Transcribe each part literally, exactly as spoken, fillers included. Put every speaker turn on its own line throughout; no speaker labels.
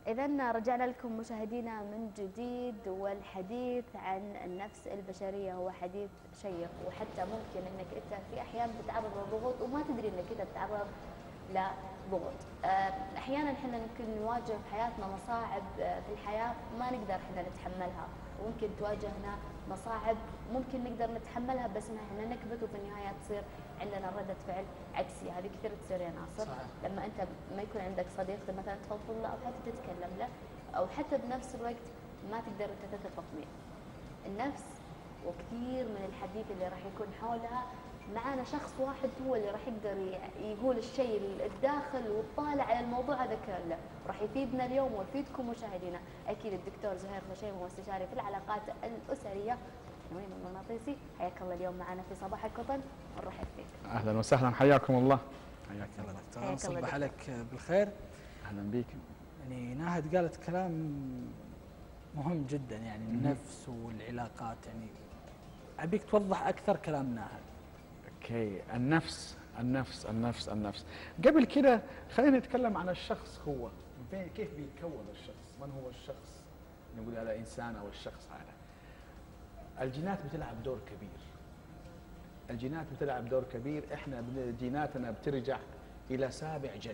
إذا رجعنا لكم مشاهدينا من جديد، والحديث عن النفس البشرية هو حديث شيق، وحتى ممكن انك انت في احيان تتعرض لضغوط وما تدري انك انت تتعرض لضغوط. احيانا احنا ممكن نواجه في حياتنا مصاعب في الحياة ما نقدر احنا نتحملها، وممكن تواجهنا مصاعب ممكن نقدر نتحملها بس احنا نكبت وفي النهاية تصير عندنا ردة فعل عكسية. هذه كثير تصير يا ناصر. صحيح. لما انت ما يكون عندك صديق مثلا تفضل له او حتى تتكلم له، او حتى بنفس الوقت ما تقدر انت تثق فيه. النفس وكثير من الحديث اللي راح يكون حولها معانا شخص واحد هو اللي راح يقدر يقول الشيء الداخل والطالع على الموضوع هذا كله، راح يفيدنا اليوم ويفيدكم مشاهدينا. اكيد الدكتور زهير خشيم هو استشاري في العلاقات الاسريه نويم المغناطيسي، حياك الله اليوم معنا في صباحك وطن ونرحب فيك.
اهلا وسهلا، حياكم الله.
حياك الله دكتور، نصبح عليك بالخير.
اهلا بك.
يعني ناهد قالت كلام مهم جدا، يعني النفس والعلاقات، يعني ابيك توضح اكثر كلام ناهد.
اوكي، النفس النفس النفس النفس. قبل كده خلينا نتكلم عن الشخص، هو كيف بيتكون الشخص، من هو الشخص، نقول على انسان او الشخص هذا. الجينات بتلعب دور كبير. الجينات بتلعب دور كبير. احنا جيناتنا بترجع الى سابع جد.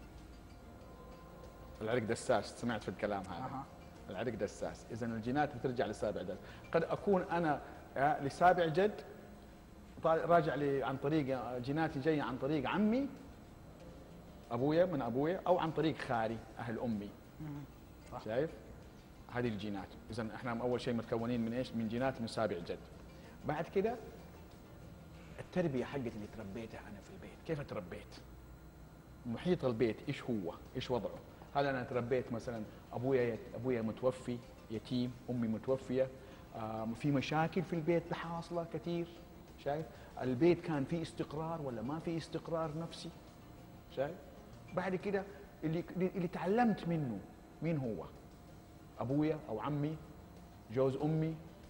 العرق دساس، سمعت في الكلام هذا؟ أه. العرق دساس، اذا الجينات بترجع لسابع جد. قد اكون انا لسابع جد راجع لي عن طريق جيناتي جايه عن طريق عمي ابويا من ابويا، او عن طريق خالي اهل امي. صح. شايف؟ هذه الجينات. اذا احنا اول شيء متكونين من ايش؟ من جينات من سابع جد. بعد كده التربيه حقتي اللي تربيتها انا في البيت، كيف تربيت؟ محيط البيت ايش هو؟ ايش وضعه؟ هل انا تربيت مثلا ابويا يت... ابويا متوفي يتيم، امي متوفيه، آه في مشاكل في البيت حاصله كثير. شايف؟ البيت كان فيه استقرار ولا ما فيه استقرار نفسي؟ شايف؟ بعد كده اللي اللي تعلمت منه مين هو؟ ابويا او عمي، جوز امي.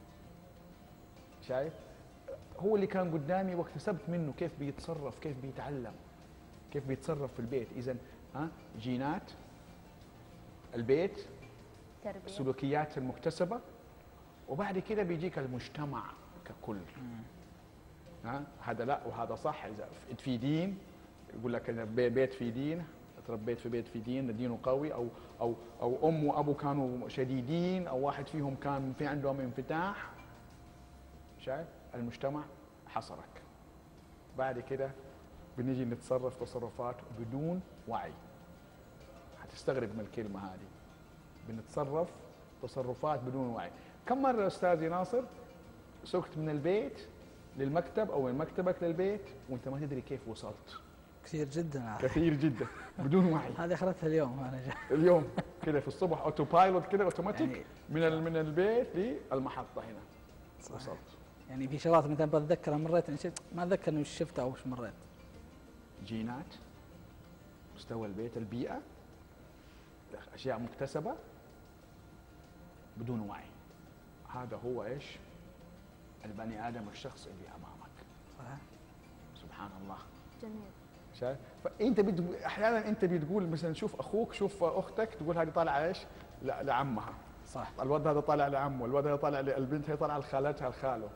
شايف؟ هو اللي كان قدامي واكتسبت منه كيف بيتصرف، كيف بيتعلم، كيف بيتصرف في البيت. اذا ها جينات، البيت، تربية، السلوكيات المكتسبه، وبعد كده بيجيك المجتمع ككل. ها هذا لا وهذا صح. اذا في دين يقول لك انا بيت في دين، تربيت في بيت في دين، دينه قوي، او او او ام وابو كانوا شديدين، او واحد فيهم كان في عندهم انفتاح. شايف؟ المجتمع حصرك. بعد كده بنيجي نتصرف تصرفات بدون وعي. هتستغرب من الكلمه هذه، بنتصرف تصرفات بدون وعي. كم مره استاذي ناصر سكت من البيت للمكتب او من مكتبك للبيت وانت ما تدري كيف وصلت؟
كثير جدا.
كثير جدا بدون وعي.
هذه اخذتها اليوم انا جاي.
اليوم كده في الصبح اوتو بايلوت كده اوتوماتيك، يعني من من البيت للمحطه هنا. صحيح. وصلت.
يعني في شغلات مثلا بتذكر مريت عن شيء ما اتذكر اني شفتها او وش مريت.
جينات، مستوى البيت، البيئه، اشياء مكتسبه بدون وعي. هذا هو ايش؟ البني ادم، الشخص اللي امامك. صحيح. سبحان الله.
جميل.
شايف؟ فانت بتقول احيانا انت بتقول مثلا شوف اخوك، شوف اختك، تقول هذه طالعه ايش؟ لعمها.
صح.
الولد هذا طالع لعمه، الولد هذا طالع للبنت، هي طالعه لخالتها لخاله.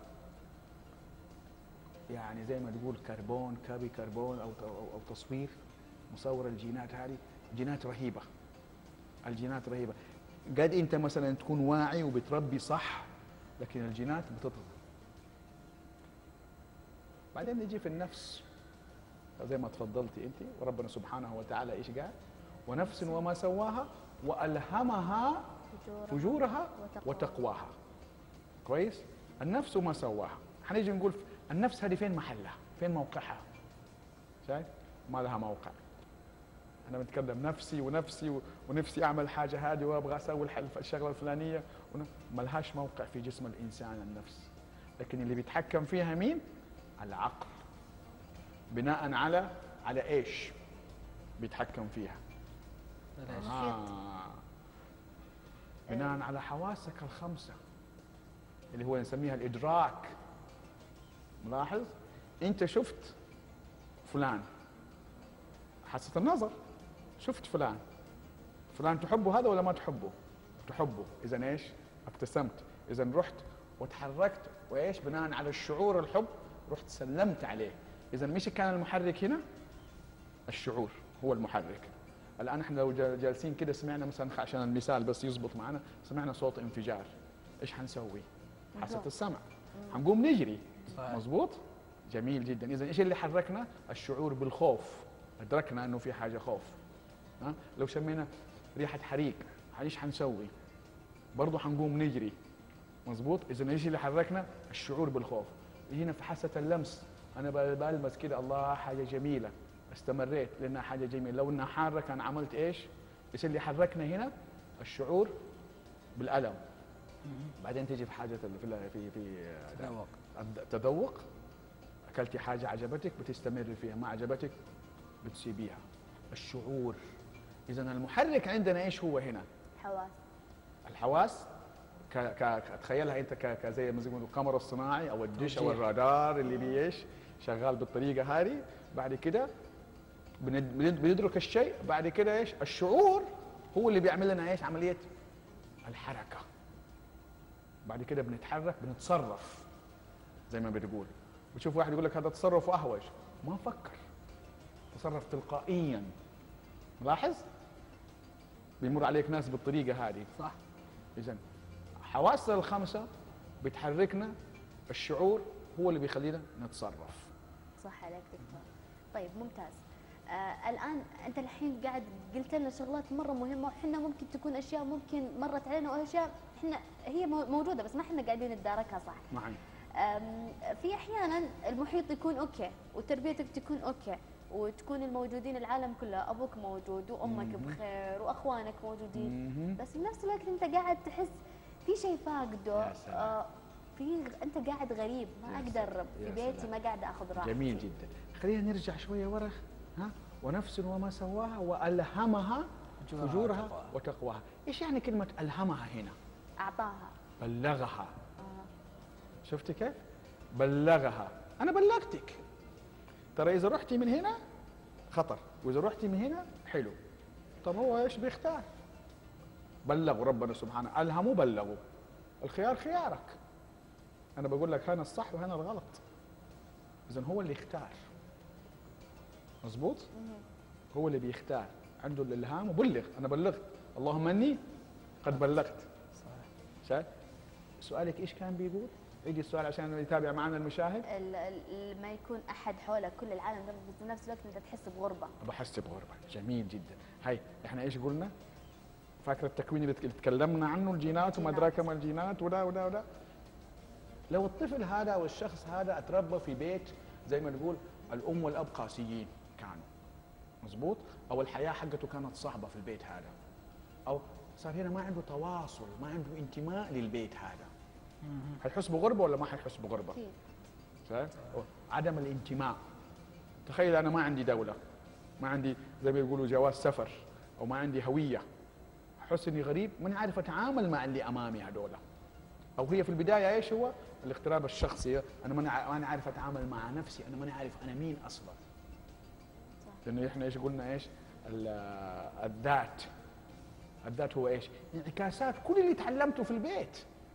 يعني زي ما تقول كربون، كابي كربون او او, أو تصوير مصور الجينات. هذه جينات رهيبه. الجينات رهيبه. قد انت مثلا تكون واعي وبتربي صح، لكن الجينات بتطغى. بعدين نجي في النفس زي ما تفضلتي انت، وربنا سبحانه وتعالى ايش قال؟ ونفس وما سواها والهمها فجورها وتقواها. كويس؟ النفس وما سواها. حنيجي نقول النفس هذه فين محلها؟ فين موقعها؟ شايف؟ ما لها موقع. انا بتكلم نفسي ونفسي ونفسي اعمل حاجه هذه وابغى اسوي الشغله الفلانيه، ما لهاش موقع في جسم الانسان النفس. لكن اللي بيتحكم فيها مين؟ العقل. بناء على على ايش بيتحكم فيها؟ آه. بناء على حواسك الخمسه اللي هو نسميها الادراك. ملاحظ؟ انت شفت فلان، حاسه النظر، شفت فلان، فلان تحبه هذا ولا ما تحبه؟ تحبه، اذا ايش؟ ابتسمت، اذا رحت وتحركت وايش؟ بناء على الشعور الحب رحت سلمت عليه، اذا مش كان المحرك هنا؟ الشعور هو المحرك. الان احنا لو جالسين كده سمعنا مثلا عشان المثال بس يزبط معنا، سمعنا صوت انفجار، ايش حنسوي؟ حاسه السمع، حنقوم نجري. مظبوط؟ جميل جدا. اذا ايش اللي حركنا؟ الشعور بالخوف، ادركنا انه في حاجه خوف. ها؟ لو شمينا ريحه حريق ايش حنسوي؟ برضه حنقوم نجري. مظبوط؟ اذا ايش اللي حركنا؟ الشعور بالخوف. هنا في حاسه اللمس، انا بلمس كده الله حاجه جميله، استمريت لانها حاجه جميله، لو انها حاره كان عملت ايش؟ ايش اللي حركنا هنا؟ الشعور بالالم. بعدين تيجي في حاجه في في في
تذوق.
التذوق، اكلتي حاجه عجبتك بتستمر فيها، ما عجبتك بتسيبيها. الشعور، اذا المحرك عندنا ايش هو هنا؟
حواس.
الحواس ك ك تخيلها انت ك زي ما يقولوا القمر الصناعي او الدش او الرادار اللي بي ايش؟ شغال بالطريقه هذه. بعد كده بندرك الشيء، بعد كده ايش؟ الشعور هو اللي بيعمل لنا ايش؟ عمليه الحركه. بعد كده بنتحرك، بنتصرف زي ما بتقول. بتشوف واحد يقول لك هذا تصرف اهوج، ما فكر، تصرف تلقائيا. ملاحظ؟ بيمر عليك ناس بالطريقه هذه.
صح.
اذا حواسنا الخمسه بتحركنا، الشعور هو اللي بيخلينا نتصرف.
صح عليك دكتور. طيب ممتاز. آه الان انت الحين قاعد قلت لنا شغلات مره مهمه، وحنا ممكن تكون اشياء ممكن مرت علينا واشياء احنا هي موجوده بس ما احنا قاعدين نداركها صح.
معي.
في احيانا المحيط يكون اوكي وتربيتك تكون اوكي وتكون الموجودين العالم كله، ابوك موجود وامك بخير واخوانك موجودين، بس بنفس الوقت انت قاعد تحس في شيء فاقده. آه في انت قاعد غريب، ما اقدر في بيتي، ما قاعد اخذ راحتي.
جميل جدا. خلينا نرجع شويه ورا. ها؟ ونفس وما سواها والهمها فجورها وتقواها. ايش يعني كلمه الهمها هنا؟
اعطاها،
بلغها. آه. شفتي كيف؟ بلغها. انا بلغتك. ترى اذا رحتي من هنا خطر، واذا رحتي من هنا حلو. طب هو ايش بيختار؟ بلغوا ربنا سبحانه، الهموا بلغوا. الخيار خيارك. انا بقول لك هنا الصح وهنا الغلط. اذا هو اللي يختار. مظبوط؟ هو اللي بيختار، عنده الالهام وبلغ. انا بلغت، اللهم اني قد بلغت.
صحيح.
شايف؟ سؤالك ايش كان بيقول؟ يجي السؤال عشان يتابع معنا المشاهد.
ما يكون احد حولك، كل العالم ده، بس بنفس الوقت انت تحس بغربه.
بحس بغربه، جميل جدا. هاي احنا ايش قلنا؟ فاكر التكوين اللي تكلمنا عنه، الجينات وما ادراك ما الجينات ولا ولا ولا. لو الطفل هذا او الشخص هذا اتربى في بيت زي ما نقول الام والاب قاسيين كانوا، مظبوط؟ او الحياه حقته كانت صعبه في البيت هذا، او صار هنا ما عنده تواصل، ما عنده انتماء للبيت هذا، حيحس بغربه ولا ما حيحس بغربه؟
اكيد.
عدم الانتماء. تخيل انا ما عندي دوله، ما عندي زي ما يقولوا جواز سفر، او ما عندي هويه، احس اني غريب، ماني عارف اتعامل مع اللي امامي هذول. او هي في البدايه ايش هو؟ الاغتراب الشخصي، انا ماني عارف اتعامل مع نفسي، انا ماني عارف انا مين اصلا. لانه احنا ايش قلنا ايش؟ الذات. الذات هو ايش؟ انعكاسات كل اللي تعلمته في البيت.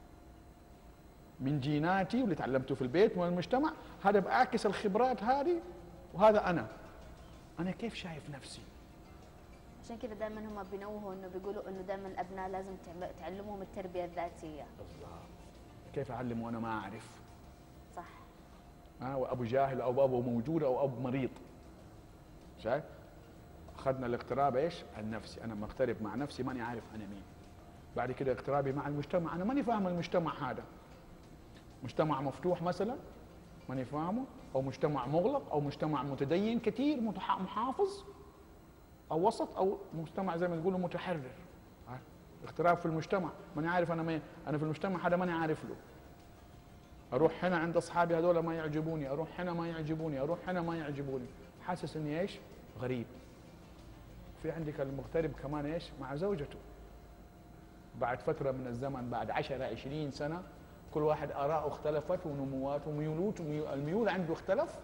من جيناتي واللي تعلمته في البيت ومن المجتمع، هذا بعكس الخبرات هذه، وهذا انا. انا كيف شايف نفسي؟
عشان كذا دائما هم بينوهوا انه بيقولوا انه دائما الابناء لازم تعلموهم التربيه الذاتيه.
بالضبط. كيف اعلم وانا ما اعرف؟
صح.
ها، وابو جاهل او ابو موجود او ابو مريض. شايف؟ اخذنا الاغتراب ايش؟ النفسي، انا مغترب مع نفسي ماني عارف انا مين. بعد كده اغترابي مع المجتمع، انا ماني فاهم المجتمع هذا. مجتمع مفتوح مثلا ماني فاهمه، او مجتمع مغلق، او مجتمع متدين كثير محافظ، او وسط، او مجتمع زي ما تقولوا متحرر. اغتراب في المجتمع، ماني عارف انا مين، انا في المجتمع هذا ماني عارف له. اروح هنا عند اصحابي هذول ما يعجبوني، اروح هنا ما يعجبوني، اروح هنا ما يعجبوني، حاسس اني ايش؟ غريب. في عندك المغترب كمان ايش؟ مع زوجته. بعد فتره من الزمن، بعد عشرة عشرين سنه، كل واحد آراءه اختلفت ونموات وميولات، الميول عنده اختلف،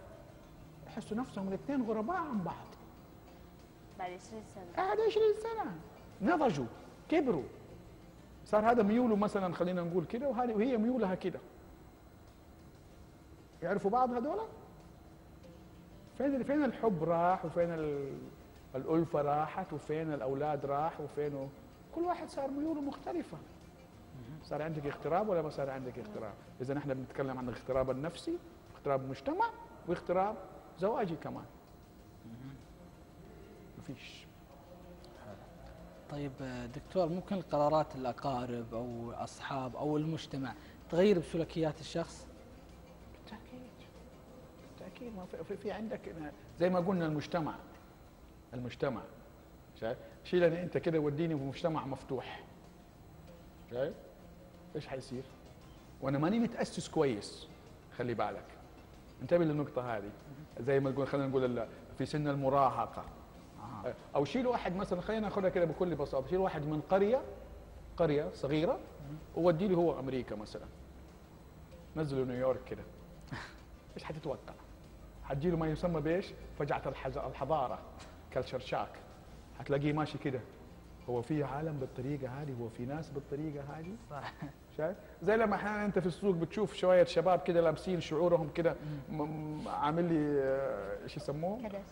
يحسوا نفسهم الاثنين غرباء عن بعض.
بعد عشرين سنة.
بعد عشرين سنة. نضجوا كبروا، صار هذا ميوله مثلا خلينا نقول كده وهذه وهي ميولها كده. يعرفوا بعض هذولا؟ فين فين الحب راح وفين الألفة راحت وفين الأولاد راح وفين و... كل واحد صار ميوله مختلفة. صار عندك اغتراب ولا ما صار عندك اغتراب؟ إذا احنا بنتكلم عن الاغتراب النفسي، اغتراب مجتمع، واغتراب زواجي كمان. مفيش.
طيب دكتور، ممكن القرارات الأقارب أو أصحاب أو المجتمع تغير بسلوكيات الشخص؟
بالتأكيد بالتأكيد. ما في, في عندك زي ما قلنا المجتمع المجتمع شايف؟ شيلني أنت كده وديني في مجتمع مفتوح، شايف؟ إيش حيصير؟ وأنا ماني متأسس كويس. خلي بالك، انتبه للنقطة هذه. زي ما نقول خلينا نقول في سن المراهقة، او شيل واحد مثلا، خلينا ناخذها كده بكل بساطه، شيل واحد من قريه قريه صغيره وودي له هو امريكا مثلا، نزله نيويورك كده، ايش حتتوقع؟ حتجي له ما يسمى بايش؟ فجعه الحضاره، كلتشر شاك. حتلاقيه ماشي كده، هو في عالم بالطريقه هذه؟ هو في ناس بالطريقه هذه؟
صح.
شايف؟ زي لما احيانا انت في السوق بتشوف شويه شباب كده لابسين شعورهم كده عامل لي ايش يسموه؟
كدس.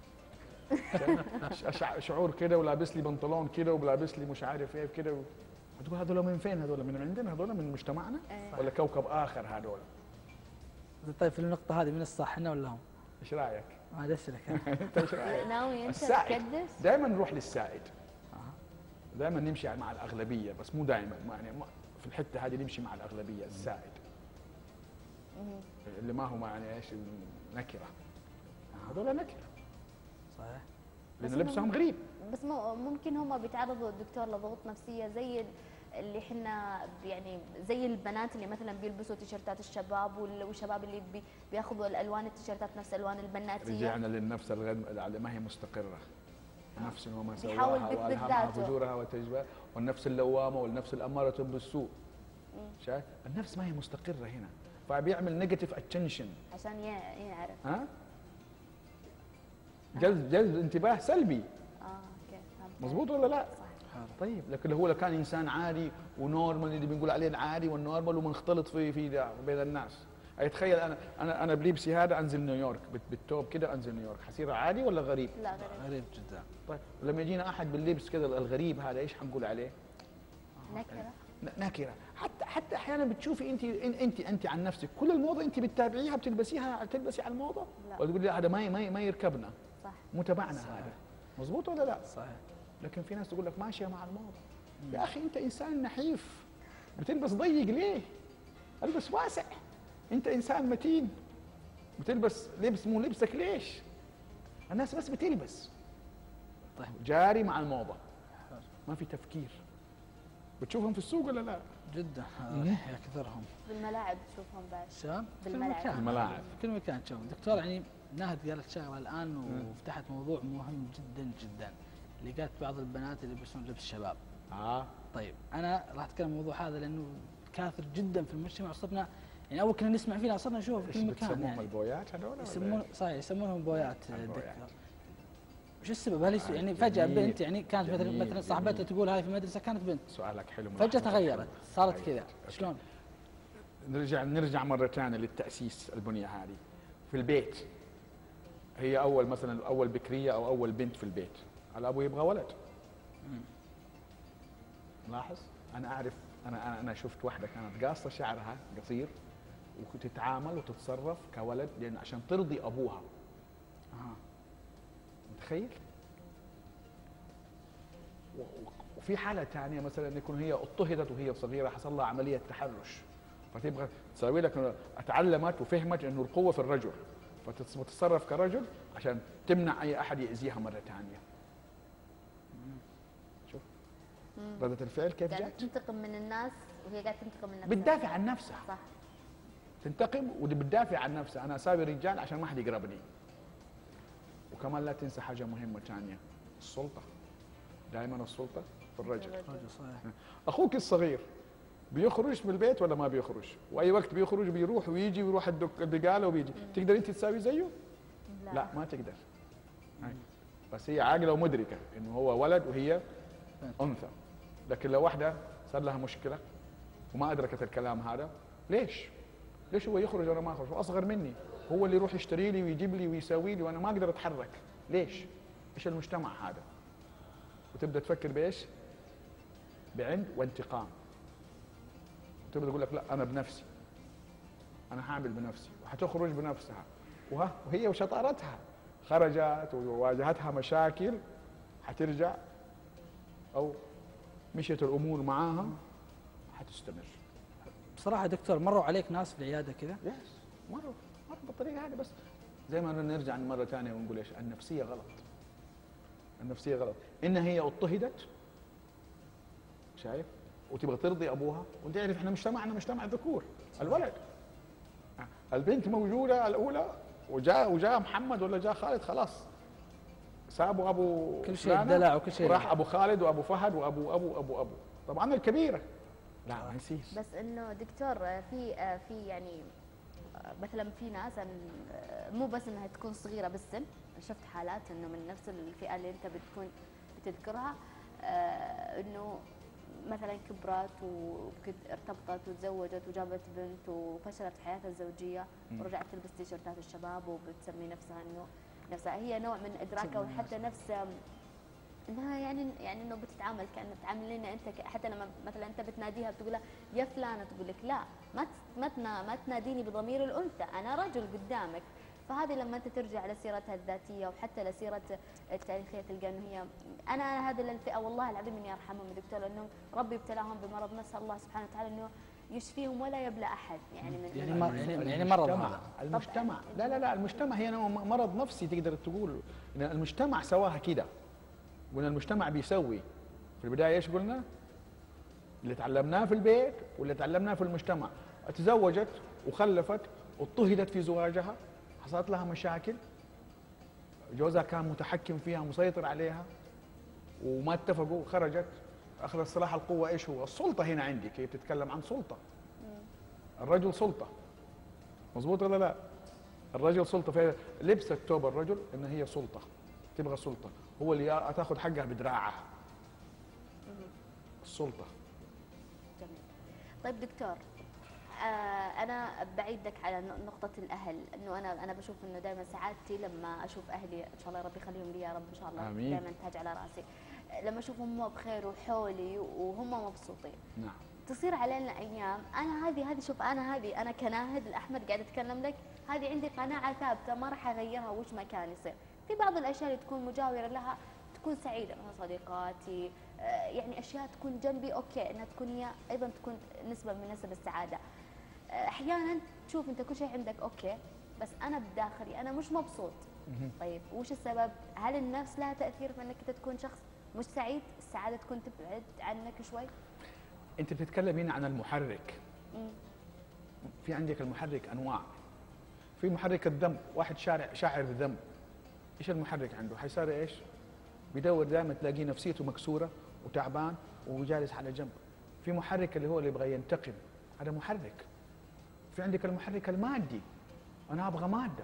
شعور كده، ولابس لي بنطلون كده، ولابس لي مش عارف ايه كده، وتقول هذول من فين؟ هذول من عندنا؟ هذول من مجتمعنا؟
أيه.
ولا كوكب اخر هذول؟
طيب في النقطة هذه من الصح احنا ولا هم؟
ايش رايك؟
ما اسالك
انت ايش رايك؟
ناوي انت
السائد
تكدس؟
دائما نروح للسائد. دائما نمشي مع الاغلبيه، بس مو دائما، يعني في الحته هذه نمشي مع الاغلبيه، السائد اللي ما هو يعني ايش نكره، هذول نكره.
صحيح.
لأن لبسهم غريب.
بس ممكن هم بيتعرضوا الدكتور لضغوط نفسية زي اللي احنا يعني زي البنات اللي مثلا بيلبسوا تيشيرتات الشباب والشباب اللي بي بياخذوا الالوان التيشيرتات نفس الوان البناتيه.
رجعنا للنفس اللي ما هي مستقره. نفس وما
بيحاول
سواها
يثبت
والهمها
ذاته.
فجورها وتجبى، والنفس اللوامه والنفس الاماره بالسوء. شايف؟ النفس ما هي مستقره هنا، فبيعمل نيجاتيف اتنشن
عشان يعرف.
ها؟ جلب جلب انتباه سلبي.
اه اوكي فهمت.
مظبوط ولا لا؟
صح.
طيب لكن هو لو كان انسان عادي ونورمال، اللي بنقول عليه العادي والنورمال ومنختلط في في بين الناس، اتخيل انا انا انا بلبسي هذا انزل نيويورك بالتوب كده، انزل نيويورك، حصير عادي ولا غريب؟
لا غريب.
غريب جدا.
طيب لما يجينا احد باللبس كده الغريب هذا، ايش حنقول عليه؟
نكره.
نكره. حتى حتى احيانا بتشوفي انت انت انت عن نفسك كل الموضه انت بتتابعيها بتلبسيها تلبسي على الموضه،
لا.
وتقولي لا هذا ما ما ما يركبنا،
صح.
مو تبعنا هذا. مظبوط ولا لا؟
صحيح.
لكن في ناس تقول لك ماشيه مع الموضه. يا اخي انت انسان نحيف، بتلبس ضيق ليه؟ البس واسع. انت انسان متين، بتلبس لبس مو لبسك ليش؟ الناس بس بتلبس.
طيب
جاري مع الموضه، ما في تفكير. بتشوفهم في السوق ولا لا؟
جدا يكثرهم.
بالملاعب تشوفهم بعد.
شلون؟ في كل
بالملاعب.
مكان.
الملاعب.
في كل مكان تشوفهم. دكتور يعني ناهد قالت شغله الان وفتحت موضوع مهم جدا جدا، اللي قالت بعض البنات اللي يلبسون لبس شباب.
اه
طيب انا راح اتكلم عن الموضوع هذا لانه كاثر جدا في المجتمع، صرنا يعني اول كنا نسمع فيه صرنا نشوفه في كل مكان.
يسمونهم
يعني
البويات هذول؟
يسمون صحيح يسمونهم بويات.
البويات.
دكتور وش السبب؟ هل يس- يعني
آه،
فجأة
جميل.
بنت يعني كانت مثلا
جميل،
مثلا صاحبتها
جميل.
تقول هاي في المدرسة كانت بنت،
سؤالك حلو.
فجأة
ملاحظة
تغيرت
حلوة.
صارت
طيب.
كذا، شلون؟
نرجع نرجع مرة ثانية للتأسيس البنية هذه في البيت. هي أول مثلا أول بكرية أو أول بنت في البيت، الأبو يبغى ولد. لاحظ، أنا أعرف، أنا أنا أنا شفت واحدة كانت قاصة شعرها قصير وتتعامل وتتصرف كولد لأن عشان ترضي أبوها.
آه.
متخيل؟ و- و- وفي حالة ثانية مثلا يكون هي اضطهدت وهي صغيرة، حصل لها عملية تحرش، فتبغى تسوي لك اتعلمت وفهمت انه القوة في الرجل، فتتصرف كرجل عشان تمنع اي احد يأذيها مرة ثانية. شوف ردة الفعل كيف
قاعدة
جات؟
تنتقم من الناس وهي قاعدة تنتقم من نفسها.
بتدافع عن نفسها.
صح.
تنتقم وبتدافع عن نفسها، انا اساوي رجال عشان ما حد يقربني. وكمان لا تنسى حاجة مهمة ثانية، السلطة. دائما السلطة في الرجل.
رجل صحيح.
اخوك الصغير بيخرج من البيت ولا ما بيخرج؟ واي وقت بيخرج بيروح ويجي ويروح الدك- البقاله وبيجي، تقدر انت تساوي زيه؟
لا,
لا ما تقدر. هاي. بس هي عاقله ومدركه انه هو ولد وهي انثى. لكن لو واحده صار لها مشكله وما ادركت الكلام هذا، ليش؟ ليش هو يخرج وانا ما اخرج؟ هو اصغر مني، هو اللي يروح يشتري لي ويجيب لي ويسوي لي وانا ما اقدر اتحرك، ليش؟ ايش المجتمع هذا؟ وتبدا تفكر بايش؟ بعند وانتقام. وتبدا تقول لك لا انا بنفسي، انا هعمل بنفسي، وحتخرج بنفسها، وها وهي وشطارتها خرجت وواجهتها مشاكل، حترجع او مشيت الامور معاها حتستمر.
بصراحه دكتور مروا عليك ناس في العياده كذا؟
يس مروا مروا بالطريقه هذه، بس زي ما نرجع مره ثانيه ونقول ايش؟ النفسيه غلط. النفسيه غلط، انها هي اضطهدت، شايف؟ وتبغى ترضي ابوها، وانت تعرف احنا مجتمعنا مجتمع ذكور، الولد البنت موجوده الاولى وجاء وجاء محمد ولا جاء خالد خلاص سابوا ابو
كل شيء دلع وكل شيء
راح ابو خالد وابو فهد وابو ابو ابو ابو طبعا الكبيره لا ما يصير.
بس انه دكتور في في يعني مثلا في ناس مو بس انها تكون صغيره بالسن، شفت حالات انه من نفس الفئه اللي انت بتكون بتذكرها، انه مثلا كبرت وارتبطت وتزوجت وجابت بنت وفشلت في حياتها الزوجيه ورجعت تلبس تيشيرتات الشباب وبتسمي نفسها انه نفسها هي نوع من ادراكها، وحتى نفس انها يعني يعني انه بتتعامل كانه تعاملينا انت، حتى لما مثلا انت بتناديها بتقول لها يا فلانه، تقول لك لا ما ما ما تناديني بضمير الانثى، انا رجل قدامك. فهذه لما انت ترجع لسيرتها الذاتيه وحتى لسيره التاريخيه تلقى انه هي انا هذه الفئه والله العظيم اني ارحمهم يا دكتور، لانه ربي ابتلاهم بمرض، نسال الله سبحانه وتعالى انه يشفيهم ولا يبلى احد يعني من
يعني ما يعني, يعني مرض
المجتمع, المجتمع لا لا لا المجتمع هي مرض نفسي تقدر تقول ان المجتمع سواها كده، قلنا المجتمع بيسوي في البدايه ايش قلنا؟ اللي تعلمناه في البيت واللي تعلمناه في المجتمع. تزوجت وخلفت واضطهدت في زواجها، حصلت لها مشاكل، جوزها كان متحكم فيها مسيطر عليها وما اتفقوا، خرجت اخذت سلاح القوه. ايش هو؟ السلطه. هنا عندك هي بتتكلم عن سلطه، الرجل سلطه، مظبوط ولا لا؟ الرجل سلطه، في لبست ثوب الرجل ان هي سلطه، تبغى سلطه، هو اللي تاخذ حقها بدراعها، السلطه.
جميل. طيب دكتور، آه انا بعيدك على نقطه الاهل، انه انا انا بشوف انه دائما سعادتي لما اشوف اهلي، ان شاء الله ربي يخليهم لي يا رب، ان شاء الله دائما تاج على راسي، لما اشوفهم هم بخير وحولي وهم مبسوطين.
نعم.
تصير علينا ايام، انا هذه هذه شوف انا هذه انا كناهد الاحمد قاعد اتكلم لك، هذه عندي قناعه ثابته ما راح اغيرها وش ما كان يصير. في بعض الاشياء اللي تكون مجاوره لها تكون سعيده، مثلا صديقاتي، يعني اشياء تكون جنبي اوكي، انها تكون هي ايضا تكون نسبه من نسب السعاده. احيانا تشوف انت كل شيء عندك اوكي، بس انا بداخلي انا مش مبسوط. طيب وش السبب؟ هل النفس لها تاثير في انك انت تكون شخص مش سعيد؟ السعاده تكون تبعد عنك شوي؟
انت بتتكلم هنا عن المحرك. مم. في عندك المحرك انواع، في محرك الذنب، واحد شارع شاعر بالذنب، ايش المحرك عنده؟ حيصير ايش؟ بيدور دائما تلاقيه نفسيته مكسوره وتعبان وجالس على جنب. في محرك اللي هو اللي يبغى ينتقم، هذا محرك. في عندك المحرك المادي، انا ابغى ماده،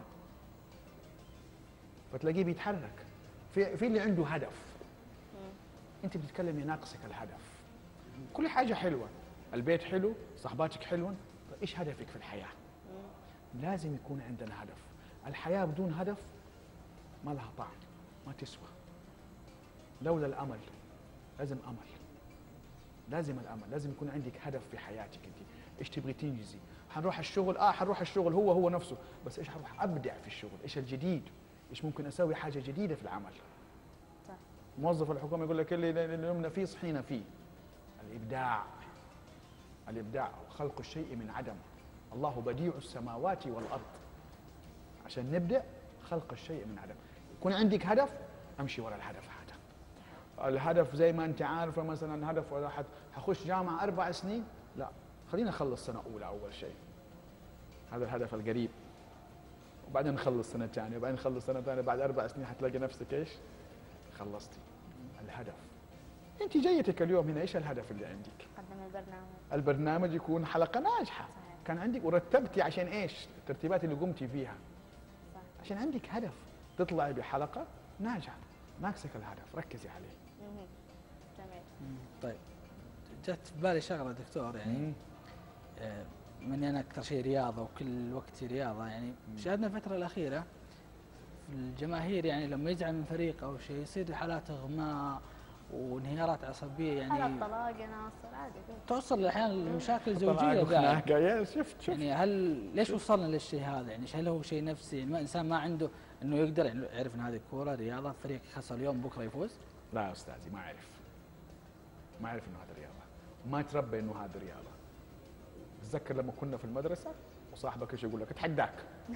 فتلاقيه بيتحرك. في في اللي عنده هدف. مم. انت بتتكلمي ناقصك الهدف. كل حاجه حلوه، البيت حلو، صحباتك حلوه، طيب ايش هدفك في الحياه؟ مم. لازم يكون عندنا هدف. الحياه بدون هدف ما لها طعم، ما تسوى. لولا الامل، لازم امل، لازم الامل، لازم يكون عندك هدف في حياتك. انت ايش تبغي تنجزي؟ حنروح الشغل، اه حنروح الشغل هو هو نفسه، بس ايش حروح ابدع في الشغل؟ ايش الجديد؟ ايش ممكن اسوي حاجه جديده في العمل؟ صح. موظف الحكومه يقول لك اللي نمنا فيه صحينا فيه. الابداع، الابداع خلق الشيء من عدم. الله بديع السماوات والارض. عشان نبدا خلق الشيء من عدم، يكون عندك هدف، امشي ورا الهدف هذا. الهدف زي ما انت عارفه مثلا هدف واحد حخش جامعه اربع سنين، لا خلينا نخلص سنه اولى اول شيء، هذا الهدف القريب، وبعدين نخلص سنه ثانيه، وبعدين نخلص سنه ثانيه، بعد اربع سنين حتلاقي نفسك ايش؟ خلصتي. الهدف. انت جيتك اليوم هنا، ايش الهدف اللي عندك؟
قدم البرنامج.
البرنامج يكون حلقه ناجحه. صحيح. كان عندك ورتبتي عشان ايش؟ الترتيبات اللي قمتي فيها. صح. عشان عندك هدف، تطلعي بحلقه ناجحه، ناقصك الهدف، ركزي عليه.
جميل.
طيب جت في بالي شغله دكتور، يعني
مم.
آه، من انا اكثر شيء رياضه وكل وقتي رياضه، يعني شاهدنا الفتره الاخيره في الجماهير يعني لما يزعل من فريق او شيء يصير حالات اغماء وانهيارات عصبيه،
حالات
يعني
طلاق يا ناصر عادي كده.
توصل احيانا لمشاكل
طلع
زوجيه بعد.
خناقة. يا شفت شفت
يعني هل ليش وصلنا للشيء هذا؟ يعني هل هو شيء نفسي؟ يعني ما انسان ما عنده انه يقدر يعني يعرف ان هذه كوره رياضه، فريق خسر اليوم بكره يفوز؟
لا يا استاذي ما اعرف، ما اعرف انه هذا رياضه، ما تربى انه هذا رياضه. تتذكر لما كنا في المدرسه وصاحبك ايش يقول لك؟ اتحداك.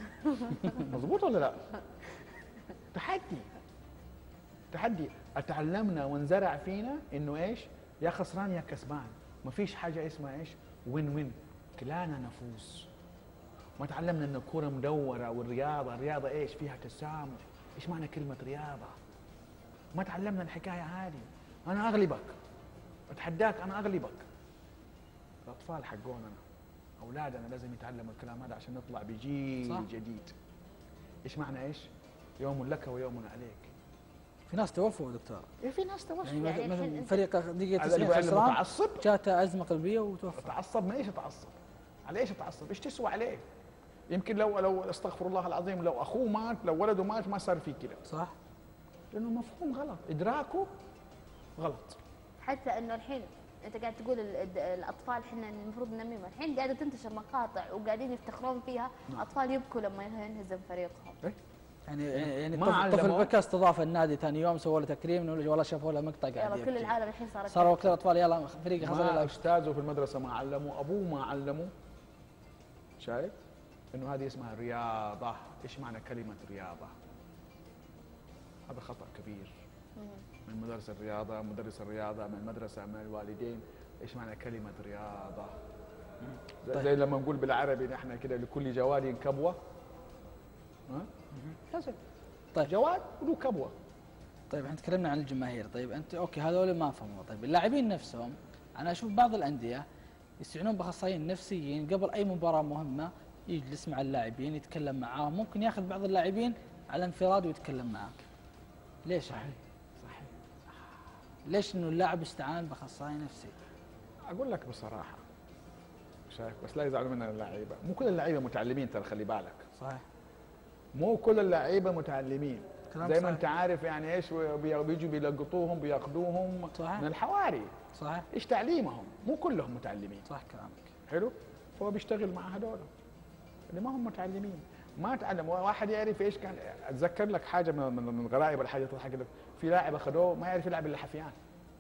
مضبوط ولا لا؟ تحدي تحدي. اتعلمنا وانزرع فينا انه ايش؟ يا خسران يا كسبان، ما فيش حاجه اسمها ايش؟ وين وين، كلانا نفوز. ما تعلمنا ان الكوره مدوره، والرياضه الرياضه ايش؟ فيها تسامح. ايش معنى كلمه رياضه؟ ما تعلمنا الحكايه هذه. انا اغلبك، اتحداك انا اغلبك. الاطفال حقونا اولادنا لازم يتعلموا الكلام هذا عشان نطلع بجيل
صح.
جديد. ايش معنى ايش؟ يوم لك ويوم عليك.
في ناس توفوا دكتور،
إيه في ناس توصل.
يعني
يعني
مثلا
الحين أنت-
فريق دقيقه
هذا اللي
تسعين
بقول لك
خسران
متعصب.
جاته ازمه قلبيه وتوفى.
اتعصب من ايش اتعصب؟ على ايش اتعصب؟ ايش تسوى عليه؟ يمكن لو لو استغفر الله العظيم لو اخوه مات، لو ولده مات ما صار في كذا،
صح؟
لانه مفهوم غلط، ادراكه غلط.
حتى انه الحين انت قاعد تقول ال- ال- الاطفال احنا المفروض ننميهم، الحين قاعده تنتشر مقاطع وقاعدين يفتخرون فيها،
نعم.
اطفال يبكوا لما ينهزم فريقهم.
إيه؟
يعني يعني
ما
الطفل
علموه.
بكى، استضاف النادي ثاني يوم سووا له تكريم، إنه والله شافوا له مقطع قاعد
يلا كل
يبكي.
العالم الحين صارت
صار وقت الاطفال يلا فريق خسر
ما
يلا.
استاذه في المدرسه ما علمه، ابوه ما علمه. شايف؟ انه هذه اسمها رياضه. ايش معنى كلمه رياضه؟ هذا خطا كبير من مدرسه الرياضه، مدرس الرياضه، من المدرسه، من الوالدين. ايش معنى كلمه رياضه؟ زي,
طيب.
زي لما نقول بالعربي نحن كده لكل جواد كبوه. ها؟ كذا.
طيب.
جواد وله كبوه.
طيب احنا تكلمنا عن الجماهير، طيب انت اوكي هذول ما فهموا، طيب اللاعبين نفسهم انا اشوف بعض الانديه يستعينون باخصائيين نفسيين قبل اي مباراه مهمه، يجلس مع اللاعبين يتكلم معاهم، ممكن ياخذ بعض اللاعبين على انفراد ويتكلم معاه. ليش؟
صحيح صحيح.
ليش انه اللاعب استعان باخصائي نفسي؟
اقول لك بصراحه، شايف؟ بس لا يزعلوا مننا اللعيبه، مو كل اللعيبه متعلمين ترى، خلي بالك.
صحيح.
مو كل اللعيبه متعلمين.
كلام
زي ما
صحيح.
انت عارف يعني ايش، بي- بيجوا بيلقطوهم بياخذوهم
صحيح.
من الحواري.
صحيح.
ايش تعليمهم؟ مو كلهم متعلمين.
صح كلامك.
حلو؟ فهو بيشتغل مع هذول اللي ما هم متعلمين. ما تعلم واحد يعرف ايش كان. اتذكر لك حاجه من من من غرائب الحاجه تضحك لك، في لاعب اخذوه ما يعرف يلعب الا حفيان.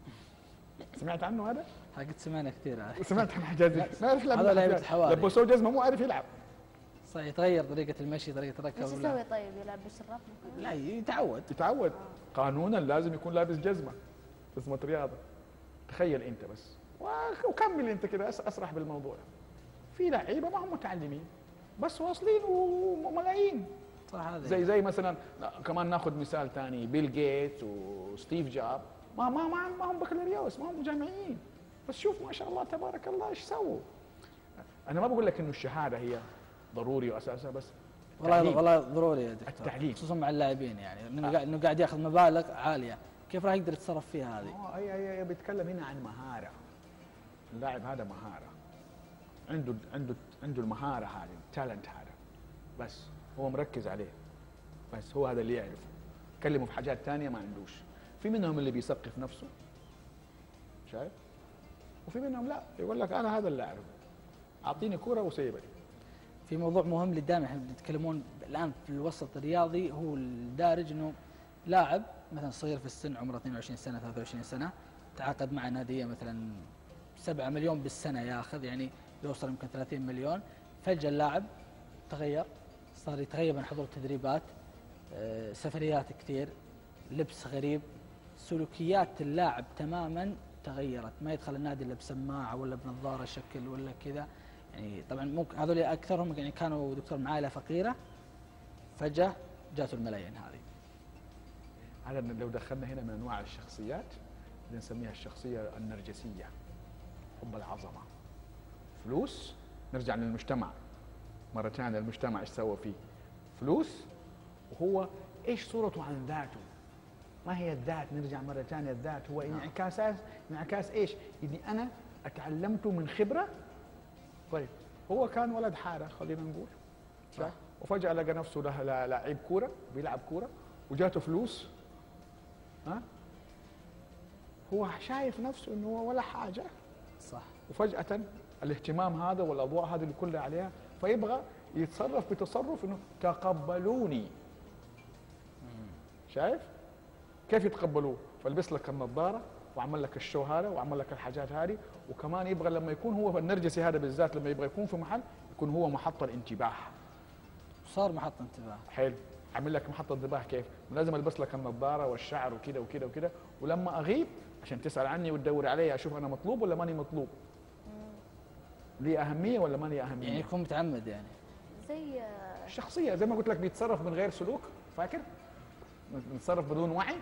سمعت عنه هذا؟
ها قد سمعنا كثير هذا.
سمعت عن حاجات زي ما يعرف يلعب
هذا
إلا
لعيبة
حفيان.
الحواري.
لبسوه جزمه مو عارف يلعب.
صح، يتغير طريقه المشي، طريقه الركب.
ايش
ولا-
يسوي طيب؟ يلعب بالشراب؟
لا يتعود.
يتعود قانونا لازم يكون لابس جزمه، جزمه رياضه. تخيل انت بس، و- وكمل انت كده أس- اسرح بالموضوع. في لعيبه ما هم متعلمين بس واصلين وملايين.
صح هذا.
زي زي مثلا كمان ناخذ مثال ثاني، بيل جيتس وستيف جوب، ما ما ما ما هم بكالوريوس، ما هم جامعيين، بس شوف ما شاء الله تبارك الله ايش سووا. انا ما بقول لك انه الشهاده هي ضروري واساسها، بس
والله
التعليم.
والله ضروري يا دكتور.
التعليم.
خصوصا مع اللاعبين، يعني انه قاعد انه قاعد ياخذ مبالغ عاليه، كيف راح يقدر يتصرف فيها هذه؟
اه هي هي هي بيتكلم هنا عن مهاره. اللاعب هذا مهاره، عنده عنده عنده المهاره هذه، التالنت هذا، بس هو مركز عليه، بس هو هذا اللي يعرفه. كلمه في حاجات ثانيه ما عندوش. في منهم اللي بيثقف نفسه، شايف؟ وفي منهم لا، يقول لك انا هذا اللي اعرفه، اعطيني كوره وسيبني.
في موضوع مهم اللي دائما احنا بنتكلمون الان في الوسط الرياضي، هو الدارج انه لاعب مثلا صغير في السن عمره اثنين وعشرين سنه ثلاثة وعشرين سنه، تعاقد مع ناديه مثلا سبعة مليون بالسنه ياخذ، يعني يوصل يمكن ثلاثين مليون، فجاه اللاعب تغير، صار يتغيب عن حضور التدريبات، آه، سفريات كثير، لبس غريب، سلوكيات اللاعب تماما تغيرت، ما يدخل النادي الا بسماعه ولا بنظاره شكل ولا كذا. يعني طبعا ممكن هذول اكثرهم يعني كانوا دكتور من عائله فقيره، فجاه جاته الملايين هذه.
هذا لو دخلنا هنا من انواع الشخصيات اللي نسميها الشخصيه النرجسيه، حب العظمه، فلوس. نرجع للمجتمع مره ثانيه، المجتمع ايش سوى فيه؟ فلوس، وهو ايش صورته عن ذاته؟ ما هي الذات؟ نرجع مره ثانيه، الذات هو انعكاسات، انعكاس ايش؟ اني انا اتعلمته من خبره. طيب هو كان ولد حاره خلينا نقول، صح، وفجاه لقى نفسه له لاعب كوره بيلعب كوره وجاته فلوس، ها؟ هو شايف نفسه انه هو ولا حاجه،
صح،
وفجاه الاهتمام هذا والاضواء هذه اللي كلها عليها، فيبغى يتصرف بتصرف انه تقبلوني. شايف؟ كيف يتقبلوه؟ فلبس لك النظاره وعمل لك الشو هذا وعمل لك الحاجات هذه، وكمان يبغى لما يكون هو النرجسي هذا بالذات لما يبغى يكون في محل يكون هو محط الانتباه.
صار محط انتباه.
حلو، عامل لك محط انتباه كيف؟ لازم البس لك النظاره والشعر وكذا وكذا وكذا، ولما اغيب عشان تسال عني وتدور علي اشوف انا مطلوب ولا ماني مطلوب. لي اهميه ولا ما لي اهميه؟
يعني يكون متعمد يعني.
زي
الشخصيه زي ما قلت لك بيتصرف من غير سلوك، فاكر؟ بيتصرف بدون وعي.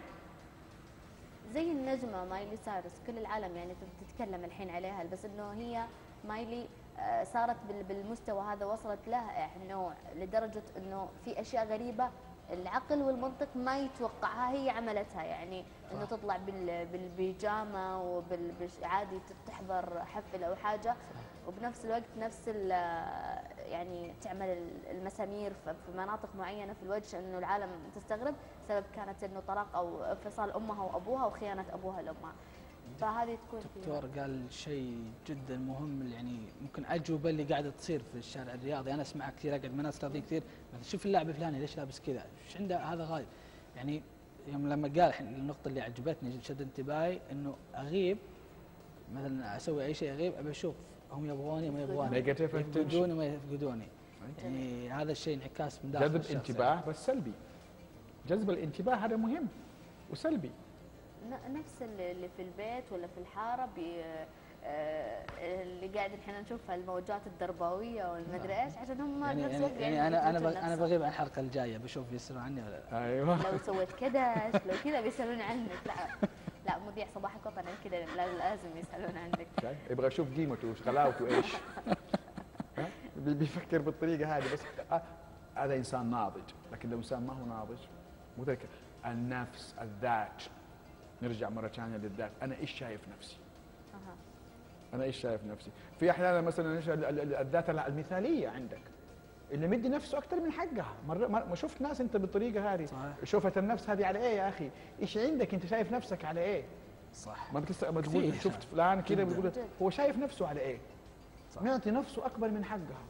زي النجمة مايلي سايرس، كل العالم يعني بتتكلم الحين عليها، بس انه هي مايلي آه، صارت بال- بالمستوى هذا، وصلت له انه لدرجة انه في اشياء غريبة العقل والمنطق ما يتوقعها هي عملتها، يعني انه تطلع بال- بالبيجامة وعادي تحضر حفل او حاجة، وبنفس الوقت نفس ال- يعني تعمل المسامير في في مناطق معينه في الوجه، انه العالم تستغرب سبب كانت انه طلاق او انفصال امها وابوها وخيانه ابوها لامها. فهذه تكون
الدكتور قال شيء جدا مهم، يعني ممكن اجوبه اللي قاعده تصير في الشارع الرياضي، انا اسمعها كثير، اقعد مع ناس رياضيين كثير، مثلا شوف اللاعب الفلاني ليش لابس كذا، ايش عنده هذا غايب. يعني يوم لما قال النقطه اللي عجبتني شد انتباهي انه اغيب مثلا اسوي اي شيء اغيب ابي اشوف هم يبغوني ما يبغوني، يفقدوني ما يفقدوني. يعني هذا الشيء انعكاس من داخل
جذب انتباه بس سلبي. جذب الانتباه هذا مهم وسلبي.
ن- نفس اللي اللي في البيت ولا في الحاره بي آه، اللي قاعد الحين نشوفها الموجات الدربويه والمدري ايش، عشان هم
يعني
نفس
يعني,
الوقت
يعني
قاعدين
انا انا
يثبتون
بغ- انا
نفسهم.
بغيب عن الحلقه الجايه بشوف يسالون عني ولا لا.
ايوه
لو سويت كذا لو كذا بيسالون عنك. لا لا مذيع صباحك وطني كذا لازم يسالون عنك.
شايف؟ يبغى يشوف قيمته وش غلاوته ايش. ها؟ بي- بيفكر بالطريقه هذه بس. آه، هذا انسان ناضج، لكن لو انسان ما هو ناضج مو ذاك النفس الذات. نرجع مره ثانيه للذات، انا ايش شايف نفسي؟
أها.
انا ايش شايف نفسي؟ في احيانا مثلا إيش ال- ال- ال- الذات المثاليه عندك اللي مدي نفسه اكثر من حقها. مره ما شفت ناس انت بالطريقه هذه،
صحيح.
شوفة النفس هذه على ايه يا اخي؟ ايش عندك انت شايف نفسك على ايه؟
صح.
ما بتست... ما تقول
كثير.
شفت فلان كذا
جداً.
بيقول هو شايف نفسه على ايه؟
صح.
معطي نفسه اكبر من حقها.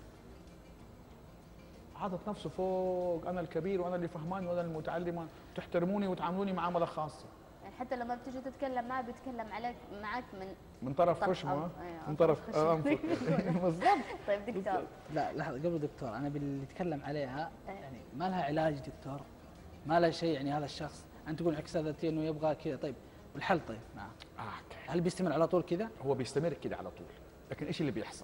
حاطط نفسه فوق، انا الكبير وانا اللي فهمان وانا المتعلمه، تحترموني وتعاملوني معامله خاصه.
يعني حتى لما بتيجي تتكلم معه بيتكلم عليك معك من
من طرف
طرف
خشمه،
أنف- أيوة،
من
طرف
طرف
خشمه.
انفه. بالضبط.
طيب دكتور،
لا لحظه قبل دكتور، انا باللي يتكلم عليها
إيه.
يعني ما لها علاج دكتور، ما لها شيء. يعني هذا الشخص انت تقول انعكاسات ذاتيه انه يبغى كذا، طيب والحل طيب معه
اوكي.
هل بيستمر على طول كذا؟
هو بيستمر كده على طول، لكن ايش اللي بيحصل؟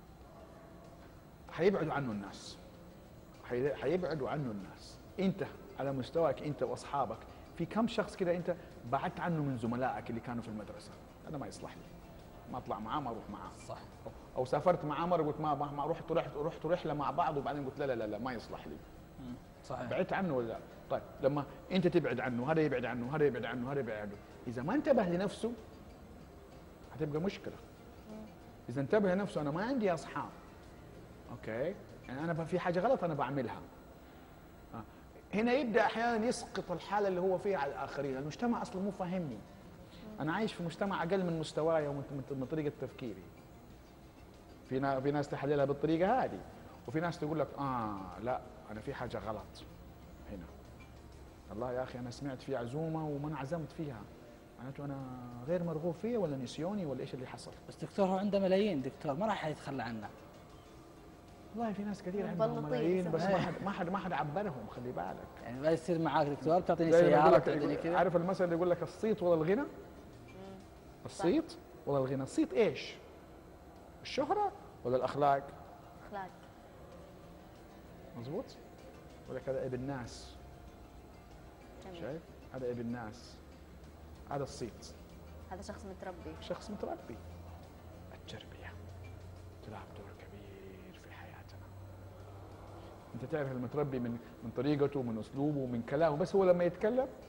حيبعدوا عنه الناس. حي- حيبعدوا عنه الناس. انت على مستواك انت واصحابك، في كم شخص كده انت بعدت عنه من زملائك اللي كانوا في المدرسه؟ هذا ما يصلح لي، ما اطلع معاه ما اروح معاه.
صح.
أو- او سافرت معاه مره قلت ما ما رحت رحت رحت رحله مع بعض وبعدين قلت لا لا لا, لا ما يصلح لي.
مم. صحيح.
بعدت عنه ولا لا؟ طيب لما انت تبعد عنه، هذا يبعد عنه، هذا يبعد عنه، هذا يبعد عنه، اذا ما انتبه لنفسه هتبقى مشكله. اذا انتبه لنفسه، انا ما عندي اصحاب، اوكي، يعني انا في حاجه غلط انا بعملها. آه. هنا يبدا احيانا يسقط الحاله اللي هو فيها على الاخرين، المجتمع اصلا مو فاهمني. انا عايش في مجتمع اقل من مستواي ومن من- من طريقه تفكيري. في نا- في ناس تحللها بالطريقه هذه، وفي ناس تقول لك اه لا انا في حاجه غلط هنا. والله يا اخي انا سمعت في عزومه وما انعزمت فيها، معناته انا غير مرغوب فيها ولا نسيوني ولا ايش اللي حصل؟
بس دكتور هو عنده ملايين دكتور، ما راح يتخلى عنه.
والله في ناس كثير عندهم
مبلطين
ملايين بس
يسموها.
ما حد ما حد ما حد عبرهم، خلي بالك.
يعني ما يصير معاك دكتور بتعطيني
زي ما يقول
سياره
لك-
بتعطيني كذا.
عارف المثل اللي يقول لك الصيت ولا الغنى؟ الصيت ولا الغنى؟ الصيت ايش؟ الشهرة ولا الأخلاق؟
اخلاق.
مزبوط؟ يقول لك هذا ابن ناس،
جميل.
شايف؟ هذا ابن ناس، هذا الصيت.
هذا شخص متربي.
شخص متربي. التربية تلعب دور كبير في حياتنا. أنت تعرف المتربي من من طريقته، من أسلوبه، من كلامه، بس هو لما يتكلم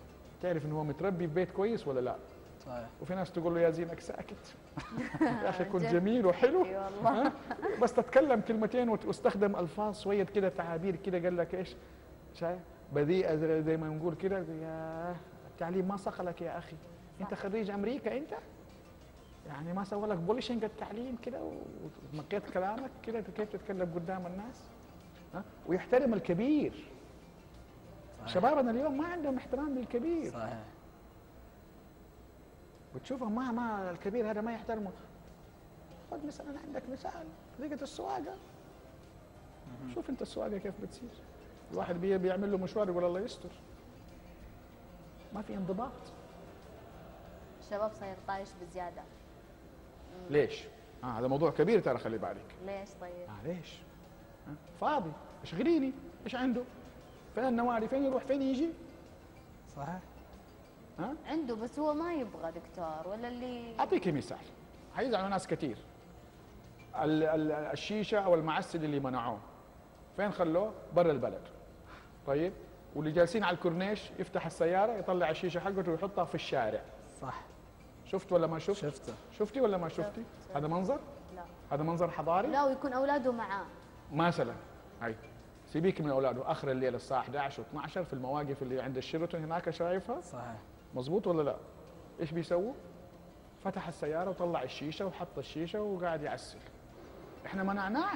تعرف انه هو متربي في بيت كويس ولا لا.
صحيح.
وفي ناس تقول له يا زينك ساكت يا اخي كنت جميل وحلو.
اي والله.
بس تتكلم كلمتين واستخدم الفاظ شويه كده تعابير كده، قال لك ايش؟ شايف؟ بذيئه زي زي ما نقول كده. يا التعليم ما صقلك يا اخي، انت خريج امريكا انت؟ يعني ما سوى لك بولشنج التعليم كده ومقيت كلامك كده كيف تتكلم قدام الناس؟ ها؟ ويحترم الكبير. صحيح. شبابنا اليوم ما عندهم احترام للكبير.
صحيح.
وتشوفهم ما ما الكبير هذا ما يحترمه. خذ مثلا عندك مثال طريقة السواقة. شوف انت السواقة كيف بتصير. الواحد بي بيعمل له مشوار يقول الله يستر. ما في انضباط.
الشباب صاير طايش بزيادة.
ليش؟ آه هذا موضوع كبير ترى، خلي بالك.
ليش طيب؟
آه ليش؟ آه فاضي، اشغليني، ايش عنده؟ فين النوادي؟ فين يروح؟ فين يجي؟
صحيح.
ها؟
عنده بس هو ما يبغى دكتور ولا اللي.
اعطيك مثال، حيزعلوا ناس كثير. ال ال الشيشه او المعسل اللي منعوه فين خلوه؟ برا البلد. طيب، واللي جالسين على الكورنيش يفتح السياره يطلع الشيشه حقته ويحطها في الشارع.
صح.
شفت ولا ما شفت؟
شفته.
شفتي ولا ما شفتي؟
شفت.
هذا منظر؟
لا.
هذا منظر حضاري؟
لا، ويكون اولاده معاه.
مثلا هاي سيبيك من اولاده، اخر الليل الساعه احد عشر و اثني عشر في المواقف اللي عند الشيراتون هناك شايفها؟
صحيح.
مظبوط ولا لا؟ ايش بيسووا؟ فتح السياره وطلع الشيشه وحط الشيشه وقاعد يعسل. احنا منعناك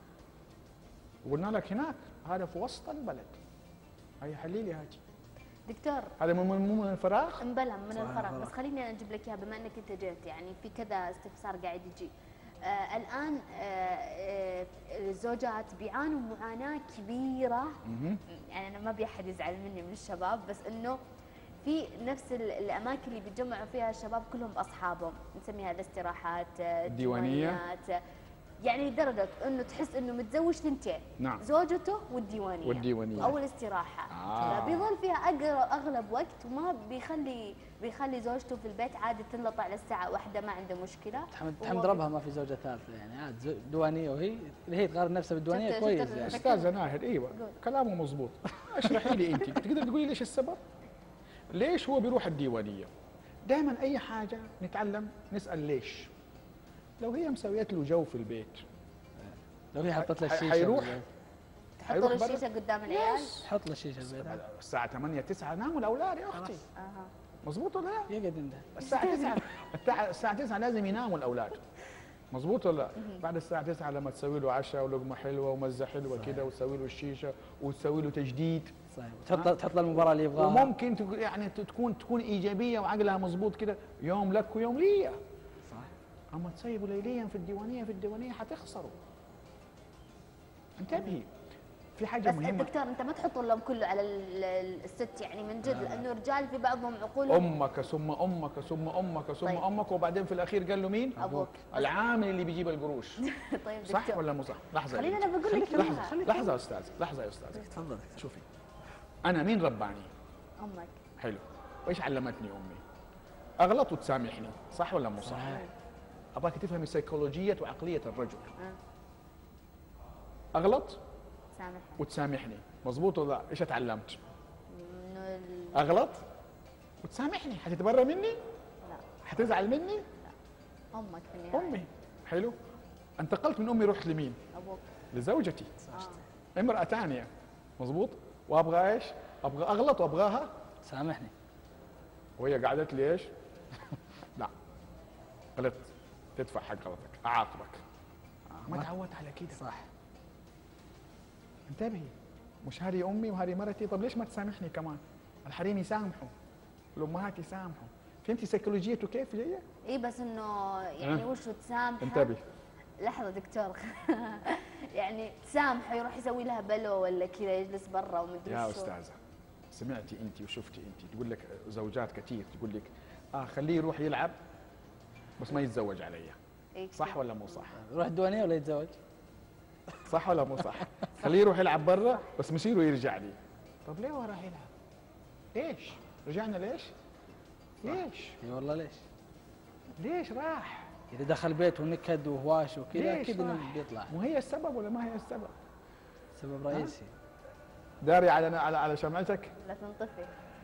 وقلنا لك هناك هذا في وسط البلد. هي حليلي هاتي.
دكتور،
هذا مو من من الفراغ؟
انبلى من
صحيح
الفراغ،
الفراغ.
بس خليني اجيب لك اياها بما انك انت جيت، يعني في كذا استفسار قاعد يجي. آه الان آه آه الزوجات بيعانوا معاناه كبيره.
مهم.
يعني انا ما ابي احد يزعل مني من الشباب، بس انه في نفس ال- الاماكن اللي بيتجمعوا فيها الشباب كلهم باصحابهم، نسميها الاستراحات، آه،
الديوانية.
الديوانيات، آه، يعني لدرجه انه تحس انه متزوج ثنتين،
نعم.
زوجته والديوانيه
والديوانية.
او الاستراحه.
آه.
فبيظل فيها أقر- اغلب وقت، وما بيخلي بيخلي زوجته في البيت عادي تنلطع للساعه واحدة، ما عنده مشكله.
تحمد
هو
تحمد ربها ما في زوجة ثالثة، يعني عاد زو- دوانية، وهي اللي هي تقارن نفسها بالديوانية
شفت-
كويس
شفت
يعني.
ال-
استاذه ناهد، ايوه
قول.
كلامه مظبوط. اشرحي لي انت، تقدر تقولي ليش السبب؟ ليش هو بيروح الديوانيه؟ دائما اي حاجه نتعلم نسال ليش. لو هي مسويت له جو في البيت
لو هي حطت له
حي-
الشيشة
حيروح؟
بالبيت.
تحط
حيروح
له
برا؟
الشيشه قدام العيال.
حط له الشيشة بالبيت.
الساعه ثمانية تسعة ناموا الاولاد يا اختي.
اها.
مظبوط ولا لا؟
يقعد عنده.
الساعه تسعة التع- الساعه تسعة لازم يناموا الاولاد. مظبوط ولا لا؟ بعد الساعه تسعة لما تسوي له عشاء ولقمه حلوه ومزه حلوه كده وتسوي له الشيشه وتسوي له تجديد.
صحيح. تحط تحط له المباراة اللي يبغاها.
وممكن تق- يعني تكون تكون ايجابيه وعقلها مظبوط كده، يوم لك ويوم لي.
صح.
اما تسيبوا ليليا في الديوانيه في الديوانيه حتخسروا. انتبهي، في حاجه
بس
مهمه.
الدكتور انت ما تحط اللوم كله على ال- ال- الست، يعني من جد، لانه الرجال في بعضهم عقولهم.
امك ثم امك ثم امك ثم
طيب.
امك وبعدين في الاخير قال له مين؟
ابوك.
العامل اللي بيجيب القروش.
طيب
صح
دكتور،
ولا مو صح؟ لحظه
خليني
يا
انا
بنتي.
بقول لك
لحظه
إياها.
لحظه يا استاذ، لحظه يا استاذ.
تفضل.
شوفي، انا مين رباني؟
امك.
حلو. وايش علمتني امي؟ اغلط وتسامحني، صح ولا مو صح؟
صحيح.
ابغاك تفهمي سيكولوجيه وعقليه الرجل.
آه.
اغلط
سامحني.
وتسامحني، مظبوط ولا لا؟ ايش اتعلمت؟
انه ال-
اغلط وتسامحني، حتتبرى مني؟
لا،
حتزعل مني؟
امك في النهايه.
امي. حلو. انتقلت من امي رحت لمين؟
ابوك.
لزوجتي،
آه.
امراه ثانيه. مظبوط. وابغى ايش؟ ابغى اغلط وابغاها
سامحني.
وهي قعدت لي ايش؟ لا غلطت، تدفع حق غلطك، اعاقبك. ما تعودت على كده.
صح.
انتبهي، مش هذه امي وهذه مرتي، طب ليش ما تسامحني كمان؟ الحريم يسامحوا، الامهات يسامحوا. فهمتي سيكولوجيته كيف جايه؟
اي بس انه يعني
أه.
وش تسامحه.
انتبهي.
لحظه دكتور. يعني تسامحه يروح يسوي لها بلو ولا كذا، يجلس برا ومدري
يا
شو.
استاذه، سمعتي انت وشفتي انت، تقول لك زوجات كثير تقول لك اه خليه يروح يلعب بس ما يتزوج علي.
إيه
صح
كذا.
ولا مو صح؟
يروح الديوانية ولا يتزوج؟
صح ولا مو صح؟ خليه يروح يلعب برا بس مصيره يرجع لي. طب ليه هو راح يلعب؟ ليش؟ رجعنا ليش؟ ليش؟
اي والله ليش؟
ليش راح؟
اذا دخل بيت ونكد وهواش وكذا
ليش
اكيد انه
راح؟
بيطلع.
مو هي السبب ولا ما هي السبب؟
سبب رئيسي.
داري على على على شمعتك؟
لا تنطفي.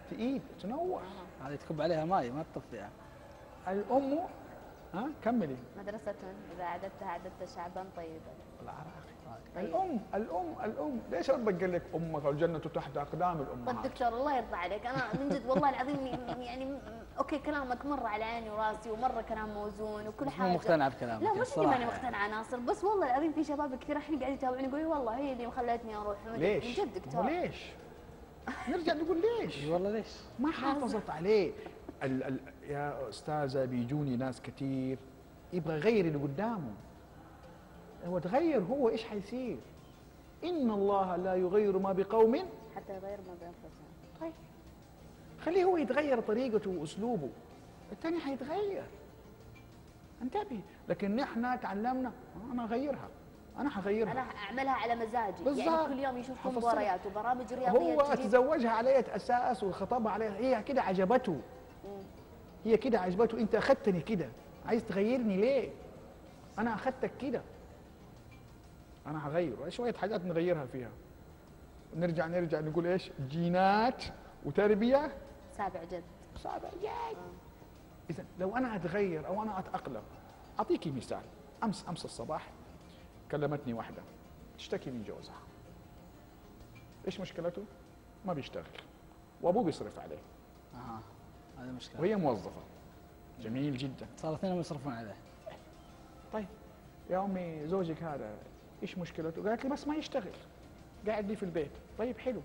تئيد تنوع.
هذه تكب عليها ماي ما تطفيها.
الام ها كملي.
مدرسة إذا أعددتها أعددت شعبا طيبا.
العراقي. الام الام الام ليش ربك قال لك امك والجنه تحت اقدام الامهات؟
طيب دكتور الله يرضى عليك، انا من جد والله العظيم يعني م- اوكي كلامك مره على عيني وراسي ومره كلام موزون وكل
مو
حاجه.
مقتنعه بكلامك
لا مش اني
الصراحة
ماني
يعني.
مقتنعه ناصر، بس والله العظيم في شباب كثير الحين قاعد يتابعوني يقول والله هي اللي خلتني اروح.
ليش؟
من جد دكتور.
ليش؟ نرجع نقول ليش؟
اي والله ليش؟
ما حافظت عليه. ال ال يا استاذه بيجوني ناس كثير يبغى يغير اللي قدامه. هو تغير هو ايش حيصير؟ ان الله لا يغير ما بقوم
حتى يغير ما بانفسهم.
طيب خليه هو يتغير طريقته واسلوبه، الثاني حيتغير. انتبه، لكن نحن تعلمنا انا اغيرها، انا حغيرها.
انا اعملها على مزاجي،
بالظبط.
يعني كل يوم يشوف
حفظتها.
مباريات وبرامج رياضيه
هو
تجيب-
تزوجها على اية اساس وخطبها عليها هي كده عجبته.
مم.
هي كده عجبته، انت اخذتني كده، عايز تغيرني ليه؟ انا اخذتك كده. انا هغير شويه حاجات نغيرها فيها. نرجع نرجع نقول ايش؟ جينات وتربيه
سابع جد.
صعبه جد. اذا لو انا اتغير او انا اتاقلم، اعطيكي مثال. امس امس الصباح كلمتني واحده تشتكي من جوزها. ايش مشكلته؟ ما بيشتغل وابوه بيصرف عليه
اها هذه مشكله.
وهي موظفه. جميل جدا.
صار اثنين يصرفون عليه.
طيب يا امي زوجك هذا ايش مشكلته؟ قالت لي بس ما يشتغل، قاعد لي في البيت. طيب حلو،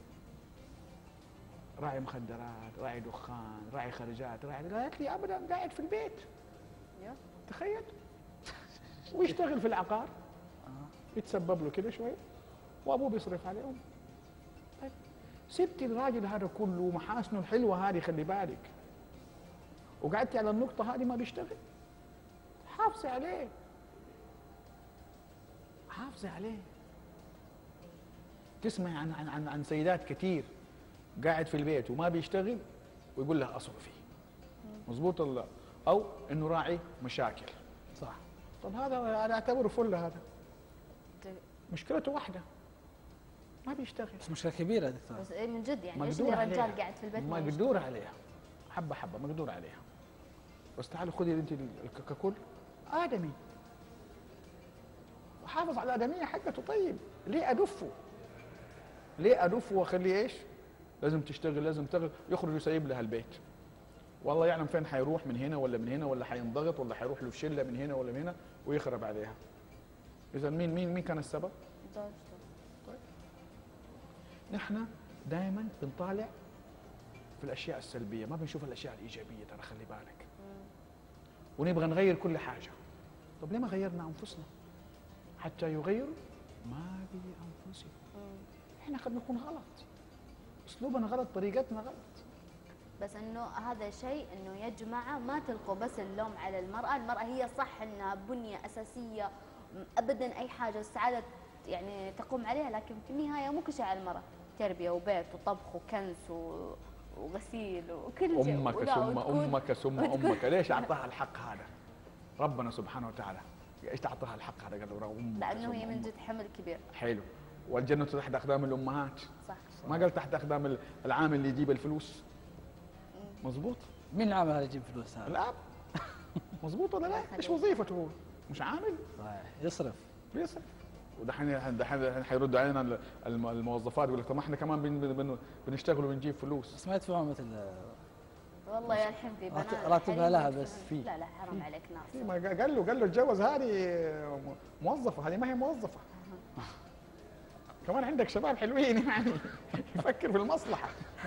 راعي مخدرات، راعي دخان، راعي خرجات، راعي. قالت لي ابدا قاعد في البيت.
يا.
تخيل. ويشتغل في العقار، يتسبب له كده شويه وابوه بيصرف عليهم. طيب سبتي الراجل هذا كله محاسنه الحلوه هذه خلي بالك، وقعدتي على النقطه هذه ما بيشتغل. حافظي عليه، حافظي عليه. تسمعي عن عن عن, عن سيدات كثير قاعد في البيت وما بيشتغل ويقول لها اصرفي. مظبوط ولا لا؟ او انه راعي مشاكل.
صح.
طب هذا انا اعتبره فله، هذا
ت-
مشكلته واحده ما بيشتغل.
بس مشكله كبيره يا دكتور.
بس إيه من جد يعني ايش
مقدور
اللي
عليها.
رجال قاعد في البيت ما
مقدور عليها حبه حبه مقدور عليها. بس تعالي خذي انت الك- ككل ادمي وحافظ على الادميه حقته. طيب ليه ادفه؟ ليه ادفه واخليه ايش؟ لازم تشتغل لازم تشتغل، يخرج ويسيب لها البيت. والله يعلم فين حيروح، من هنا ولا من هنا، ولا حينضغط ولا حيروح له في شله من هنا ولا من هنا ويخرب عليها. اذا مين مين مين كان السبب؟
زوجته.
نحن دائما بنطالع في الاشياء السلبيه، ما بنشوف الاشياء الايجابيه. ترى خلي بالك. ونبغى نغير كل حاجه. طب ليه ما غيرنا انفسنا حتى يغيروا ما بانفسهم؟ احنا قد نكون غلط، اسلوبنا غلط، طريقتنا غلط.
بس انه هذا شيء انه يا جماعه ما تلقوا بس اللوم على المراه، المراه هي صح انها بنيه اساسيه، م- ابدا اي حاجه السعاده يعني تقوم عليها، لكن في النهايه مو كل شيء على المراه، تربيه وبيت وطبخ وكنس و... وغسيل وكل شيء.
امك
ولا-
ثم
وتكون-
امك ثم
وتكون-
امك. ليش اعطاها الحق هذا؟ ربنا سبحانه وتعالى ايش اعطاها الحق هذا؟ قال له امك
لانه هي
ثم
من
أمك.
جد حمل كبير.
حلو. والجنه تحت اقدام الامهات.
صح.
ما قال تحت اقدام العامل اللي يجيب الفلوس. مظبوط.
مين العامل هذا يجيب فلوس هذا؟
الاب. مظبوط ولا لا؟ ايش وظيفته هو؟ مش عامل؟
صحيح يصرف.
بيصرف. ودحين دحين حيردوا علينا ال- الم- الموظفات يقول لك طب ما احنا كمان بن بن بن بنشتغل وبنجيب فلوس.
بس ما يدفعون مثل
والله يا الحين في بنات
راتبها
حريم
لها
يدفعون-
بس
في.
لا لا حرام عليك
في
ناصر.
ما قال له قال له اتجوز هذه موظفه، هذه ما هي موظفه. كمان عندك شباب حلوين يعني يفكر في المصلحه.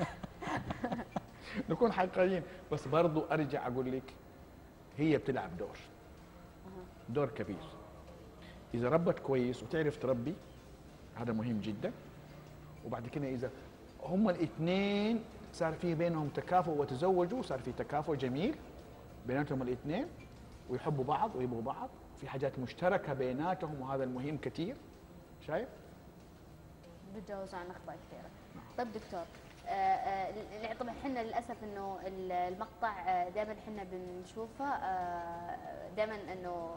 نكون حقيقيين. بس برضو ارجع اقول لك هي بتلعب دور دور كبير. اذا ربت كويس وتعرف تربي هذا مهم جدا. وبعد كده اذا هم الاثنين صار في بينهم تكافؤ وتزوجوا، صار في تكافؤ جميل بيناتهم الاثنين ويحبوا بعض ويبغوا بعض، في حاجات مشتركه بيناتهم وهذا المهم كثير. شايف؟
بتجاوزوا عن اخطاء كثيره. طيب دكتور، آه، آه، طبعا احنا للاسف انه المقطع دائما احنا بنشوفه دائما انه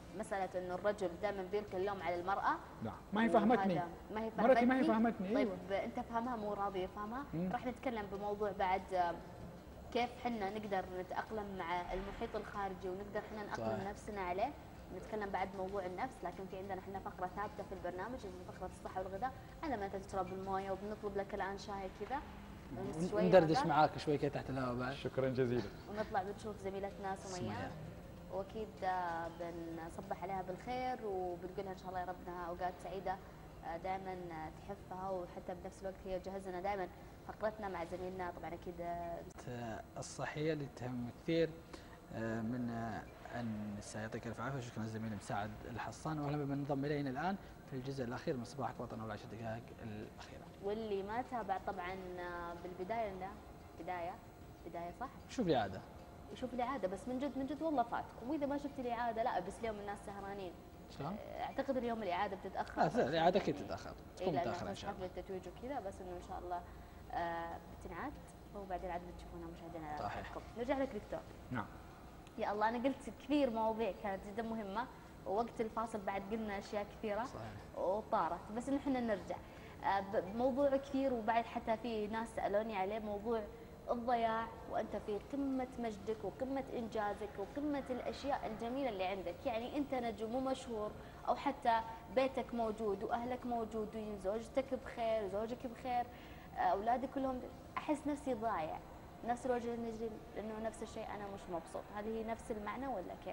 مساله انه الرجل دائما بيلقي اللوم على المراه.
لا ما هي فهمتني،
وهذا- ما هي
مرتي ما هي
فهمتني.
فهمتني.
طيب
أيوة.
انت فهمها مو راضي يفهمها.
مم.
راح نتكلم بموضوع بعد آه، كيف حنا نقدر نتاقلم مع المحيط الخارجي ونقدر حنا ناقلم
صحيح.
نفسنا عليه. نتكلم بعد موضوع النفس، لكن في عندنا احنا فقره ثابته في البرنامج اللي فقره الصحه والغذاء. عندما انت تشرب المويه وبنطلب لك الان شاي كذا ونجلس شوي
ندردش
هذا،
معاك شوي كذا تحت الهواء بعد.
شكرا جزيلا.
ونطلع بنشوف زميلتنا سمية،
سمية.
واكيد آه، بنصبح عليها بالخير وبنقولها ان شاء الله يا رب انها اوقات سعيده آه، دائما آه، تحفها، وحتى بنفس الوقت هي تجهز لنا دائما فقرتنا مع زميلنا طبعا اكيد آه،
الصحيه اللي تهم كثير آه، من آه، النساء. يعطيك الف عافيه. شكرا للزميل مساعد الحصان، واهلا بمن انضم الينا الان في الجزء الاخير من صباحك وطن والعشر دقائق الاخيره.
واللي ما تابع طبعا آه، بالبدايه لا بدايه بدايه صح؟
شوف لي عاده.
يشوف الاعاده، بس من جد من جد والله فاتكم، واذا ما شفت الاعاده لا بس اليوم الناس سهرانين.
شلون؟
اعتقد اليوم الاعاده بتتاخر.
لا الاعاده اكيد تتاخر،
إيه
تكون
لأنه
متاخره ان
بس
شاء الله.
حفل التتويج وكذا، بس انه ان شاء الله آه بتنعاد وبعدين عاد بتشوفونها مشاهدينا.
صحيح.
نرجع لك دكتور.
نعم.
يا الله انا قلت كثير مواضيع كانت جدا مهمه، ووقت الفاصل بعد قلنا اشياء كثيره
صحيح.
وطارت، بس انه احنا نرجع آه ب- موضوع كثير، وبعد حتى في ناس سالوني عليه موضوع الضياع، وانت في قمه مجدك وقمه انجازك وقمه الاشياء الجميله اللي عندك، يعني انت نجم ومشهور، او حتى بيتك موجود واهلك موجودين، زوجتك بخير، زوجك بخير، آه، اولادك كلهم، احس نفسي ضايع، نفس الوجه النجم، انه نفس الشيء انا مش مبسوط. هل هي نفس المعنى ولا كيف؟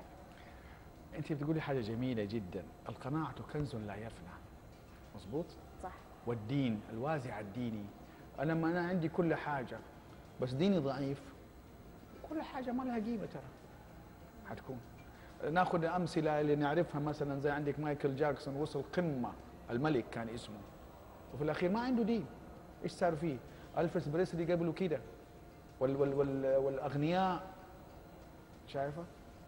انت بتقولي حاجه جميله جدا، القناعه كنز لا يفنى. مظبوط.
صح.
والدين الوازع الديني، انا لما انا عندي كل حاجه بس ديني ضعيف، كل حاجه ما لها قيمه ترى. حتكون ناخذ امثله اللي نعرفها، مثلا زي عندك مايكل جاكسون وصل قمه، الملك كان اسمه، وفي الاخير ما عنده دين. ايش صار فيه؟ الفيس بريسلي قبله كده، وال وال وال والاغنياء، شايفه؟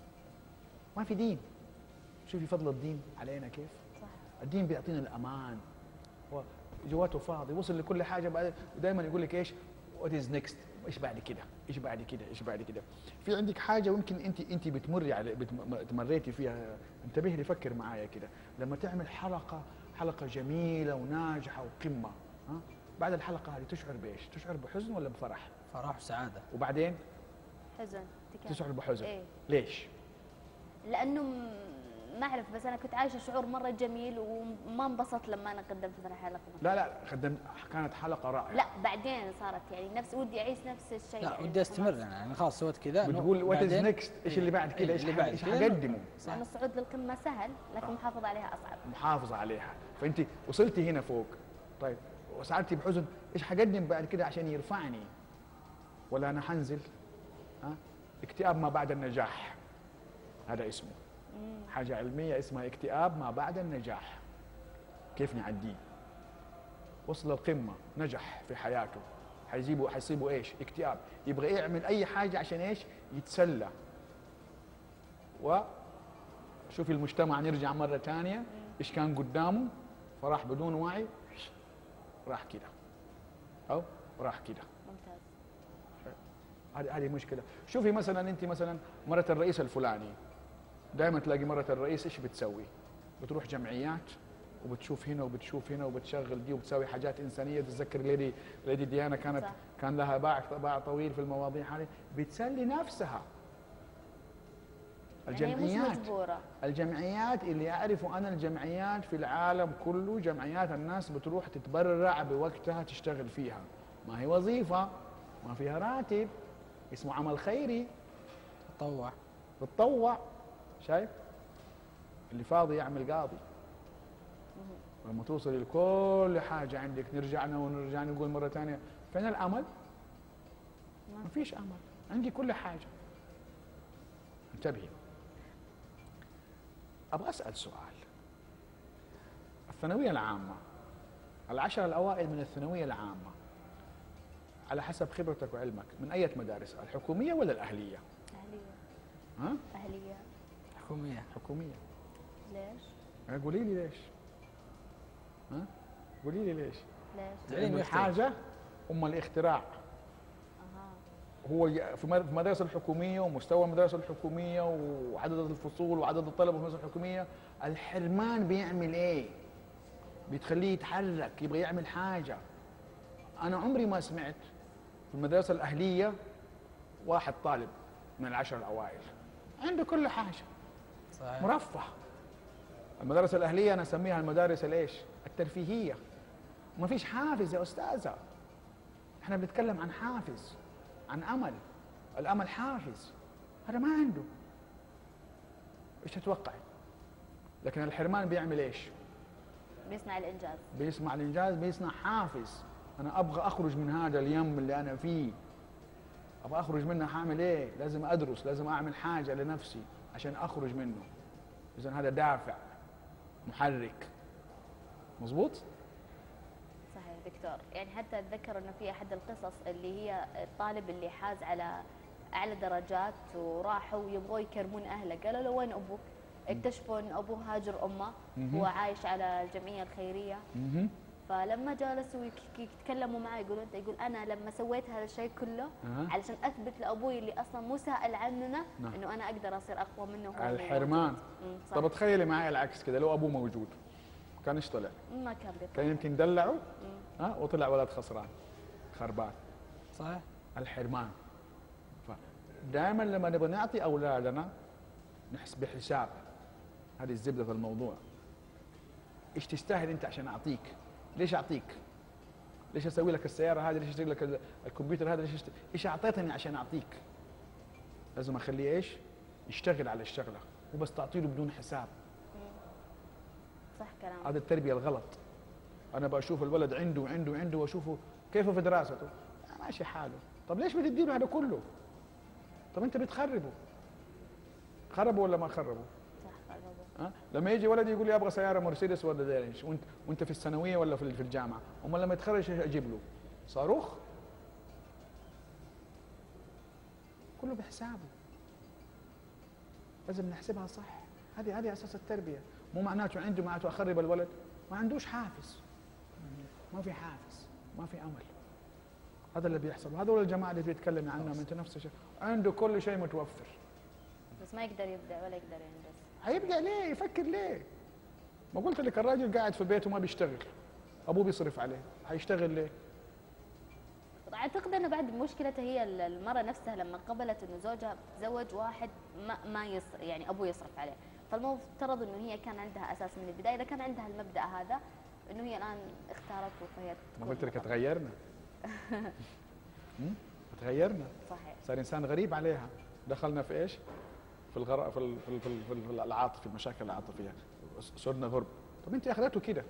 ما في دين. شوفي فضل الدين علينا كيف؟
صح.
الدين بيعطينا الامان، هو جواته فاضي، وصل لكل حاجه. بعد دائما يقول لك ايش؟ وات از نيكست؟ ايش بعد كده؟ ايش بعد كده؟ ايش بعد كده؟ في عندك حاجه يمكن انت انت بتمري على بتمريتي فيها، انتبه لي، فكر معايا كده، لما تعمل حلقه حلقه جميله وناجحه وقمه، ها؟ بعد الحلقه هذه تشعر بايش؟ تشعر بحزن ولا بفرح؟
فرح وسعاده.
وبعدين
حزن. تكامل.
تشعر بحزن.
إيه؟
ليش؟
لانه م- ما اعرف، بس انا كنت عايشه شعور مره جميل وما انبسطت لما انا قدمت في الحلقه.
لا لا قدم، كانت حلقه رائعه.
لا بعدين صارت يعني نفس ودي اعيش نفس الشيء.
لا
يعني
ودي استمر انا، يعني خلاص سويت كذا. إنه
بتقول وات از
بعدين-
نيكست؟ ايش اللي بعد كده؟
إيه
ايش
اللي
ح-
بعد
ايش
كده؟
حقدمه؟
لانه الصعود للقمه سهل، لكن المحافظه عليها اصعب.
محافظه عليها، فانت وصلتي هنا فوق، طيب وسعدتي بحزن، ايش حقدم بعد كده عشان يرفعني؟ ولا انا حنزل؟ ها؟ اكتئاب ما بعد النجاح، هذا اسمه. حاجه علميه اسمها اكتئاب ما بعد النجاح. كيف نعديه؟ وصل القمه، نجح في حياته، حيجيبوا حيصيبوا ايش؟ اكتئاب، يبغى يعمل اي حاجه عشان ايش؟ يتسلى. و شوفي المجتمع، نرجع مره ثانيه، ايش كان قدامه؟ فراح بدون وعي، راح كده، او راح كده.
ممتاز.
هذه هذه مشكله. شوفي مثلا انت مثلا مره الرئيس الفلاني، دائما تلاقي مره الرئيس ايش بتسوي؟ بتروح جمعيات وبتشوف هنا وبتشوف هنا وبتشغل دي وبتسوي حاجات انسانيه. تتذكر ليدي ليدي ديانا كانت
صح.
كان لها باع باع طويل في المواضيع هذه، بتسلي نفسها.
يعني هي مش
الجمعيات
مجبوره.
الجمعيات اللي اعرفه انا، الجمعيات في العالم كله جمعيات الناس بتروح تتبرع بوقتها تشتغل فيها، ما هي وظيفه، ما فيها راتب، اسمه عمل خيري،
تطوع.
بتطوع. شايف؟ اللي فاضي يعمل قاضي. لما توصل لكل حاجه عندك، نرجع ونرجع نقول مره ثانيه فين الامل؟ ما فيش امل، عندي كل حاجه. انتبهي، ابغى اسال سؤال. الثانويه العامه، العشر الاوائل من الثانويه العامه، على حسب خبرتك وعلمك، من اية مدارس؟ الحكوميه ولا الاهليه؟
اهليه.
ها؟
اهليه.
حكوميه.
حكوميه.
ليش؟
ها، قولي لي ليش؟ ها؟ قولي لي ليش؟
ليش؟
تعليم
لأنه
يختلف.
الحاجه ام الاختراع.
اها.
هو ي- في مد- في المدارس الحكوميه ومستوى المدارس الحكوميه وعدد الفصول وعدد الطلبه في المدارس الحكوميه، الحرمان بيعمل ايه؟ بتخليه يتحرك، يبغى يعمل حاجه. انا عمري ما سمعت في المدرسه الاهليه واحد طالب من العشر الاوائل عنده كل حاجه،
صحيح.
مرفه. المدارس الاهليه انا اسميها المدارس الايش؟ الترفيهيه. ما فيش حافز يا استاذه. احنا بنتكلم عن حافز، عن امل. الامل حافز، هذا ما عنده. ايش تتوقع؟ لكن الحرمان بيعمل ايش؟
بيصنع الانجاز.
بيسمع الانجاز، بيصنع حافز. انا ابغى اخرج من هذا اليم اللي انا فيه، ابغى اخرج منه. هعمل ايه؟ لازم ادرس، لازم اعمل حاجه لنفسي عشان اخرج منه. اذا هذا دافع محرك. مظبوط؟
صحيح دكتور. يعني حتى اتذكر انه في احد القصص اللي هي الطالب اللي حاز على اعلى درجات وراحوا يبغوا يكرمون اهله، قالوا له وين ابوك؟ اكتشفوا ان ابوه هاجر امه، هو عايش على الجمعيه الخيريه.
مهم.
فلما جلسوا يك- يتكلموا معي يقولون انت، يقول انا لما سويت هذا الشيء كله
أه.
علشان اثبت لابوي اللي اصلا مو سائل عننا
نعم.
انه انا اقدر اصير اقوى منه وهو مو
الحرمان.
موجود. أمم، صح.
طب تخيلي معي العكس كده، لو ابوه موجود كان ايش طلع؟
ما كان بيطلع.
كان يمكن دلعه ها وطلع ولد خسران خربان.
صحيح.
الحرمان. دائما لما نبغى نعطي اولادنا نحس بحساب. هذه الزبده في الموضوع. ايش تستاهل انت عشان اعطيك؟ ليش اعطيك؟ ليش اسوي لك السياره هذه؟ ليش اسوي لك ال- الكمبيوتر هذا؟ ليش اشت... ايش اعطيتني عشان اعطيك؟ لازم اخليه ايش؟ يشتغل على الشغله، مو بس تعطي له بدون حساب.
صح كلامك.
هذا التربيه الغلط. انا بشوف الولد عنده وعنده وعنده واشوفه كيف في دراسته، ماشي حاله. طب ليش بتدي له هذا كله؟ طب انت بتخربه. خربه ولا ما خربه؟
صح قلبه.
ها؟ لما يجي ولدي يقول لي ابغى سياره مرسيدس ولا ديرنش، وانت وانت في الثانويه ولا في في الجامعه، امال لما يتخرج ايش اجيب له؟ صاروخ؟ كله بحسابه. لازم نحسبها صح. هذه هذه اساس التربيه. مو معناته عنده معناته اخرب الولد، ما عندوش حافز. ما في حافز، ما في امل. هذا اللي بيحصل. هذول الجماعه اللي بيتكلم عنهم انت نفس الشيء، عنده كل شيء متوفر.
بس ما يقدر يبدع ولا يقدر ينجز.
هيبدأ ليه؟ يفكر ليه؟ ما قلت لك الراجل قاعد في بيته ما بيشتغل، ابوه بيصرف عليه، هيشتغل ليه؟
اعتقد انه بعد مشكلته هي المراه نفسها لما قبلت انه زوجها تزوج واحد ما ما يصرف، يعني ابوه يصرف عليه، فالمفترض انه هي كان عندها اساس من البدايه، اذا كان عندها المبدا هذا انه هي الان اختارته فهي
ما
تكون
قلت لك
بطلة.
تغيرنا. تغيرنا.
صحيح.
صار انسان غريب عليها. دخلنا في ايش؟ في الغراء في ال- في ال- في ال- في ال- في العاطفه، المشاكل العاطفيه. صرنا غرب. طب انت اخذته كده،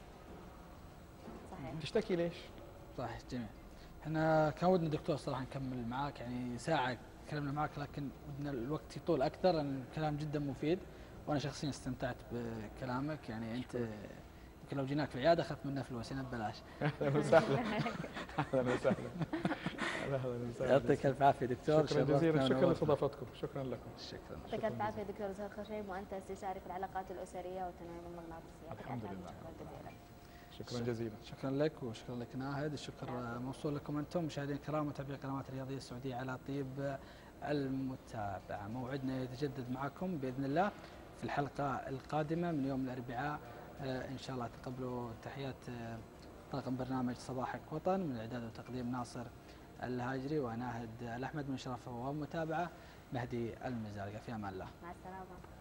صحيح.
تشتكي ليش؟
صحيح. جميل. احنا كان ودنا دكتور صراحه نكمل معاك، يعني ساعه تكلمنا معاك، لكن ودنا الوقت يطول اكثر لان الكلام جدا مفيد، وانا شخصيا استمتعت بكلامك. يعني انت يمكن لو جيناك في العياده اخذت منا فلوس هنا ببلاش.
اهلا وسهلا. اهلا وسهلا. اهلا وسهلا.
يعطيك الف عافيه دكتور.
شكرا جزيلا.
شرفتنا
شكرا
ونورتنا.
لاستضافتكم. شكرا لكم.
شكرا.
يعطيك الف عافيه دكتور زهير خشيم، وانت استشاري في العلاقات الاسريه والتنويم المغناطيسي. يعطيك
الحمد
الف
لله.
عافية. شكرا جزيلا.
شكرا جزيلا.
شكرا لك وشكرا لك ناهد. الشكر موصول لكم انتم مشاهدينا الكرام ومتابعي القنوات الرياضيه السعوديه على طيب المتابعه. موعدنا يتجدد معكم باذن الله في الحلقه القادمه من يوم الاربعاء آه ان شاء الله. تقبلوا تحيات آه طاقم برنامج صباحك وطن من الاعداد وتقديم ناصر الهاجري وناهد الاحمد من شرفه ومتابعه مهدي المزارقه. في امان الله.
مع السلامه.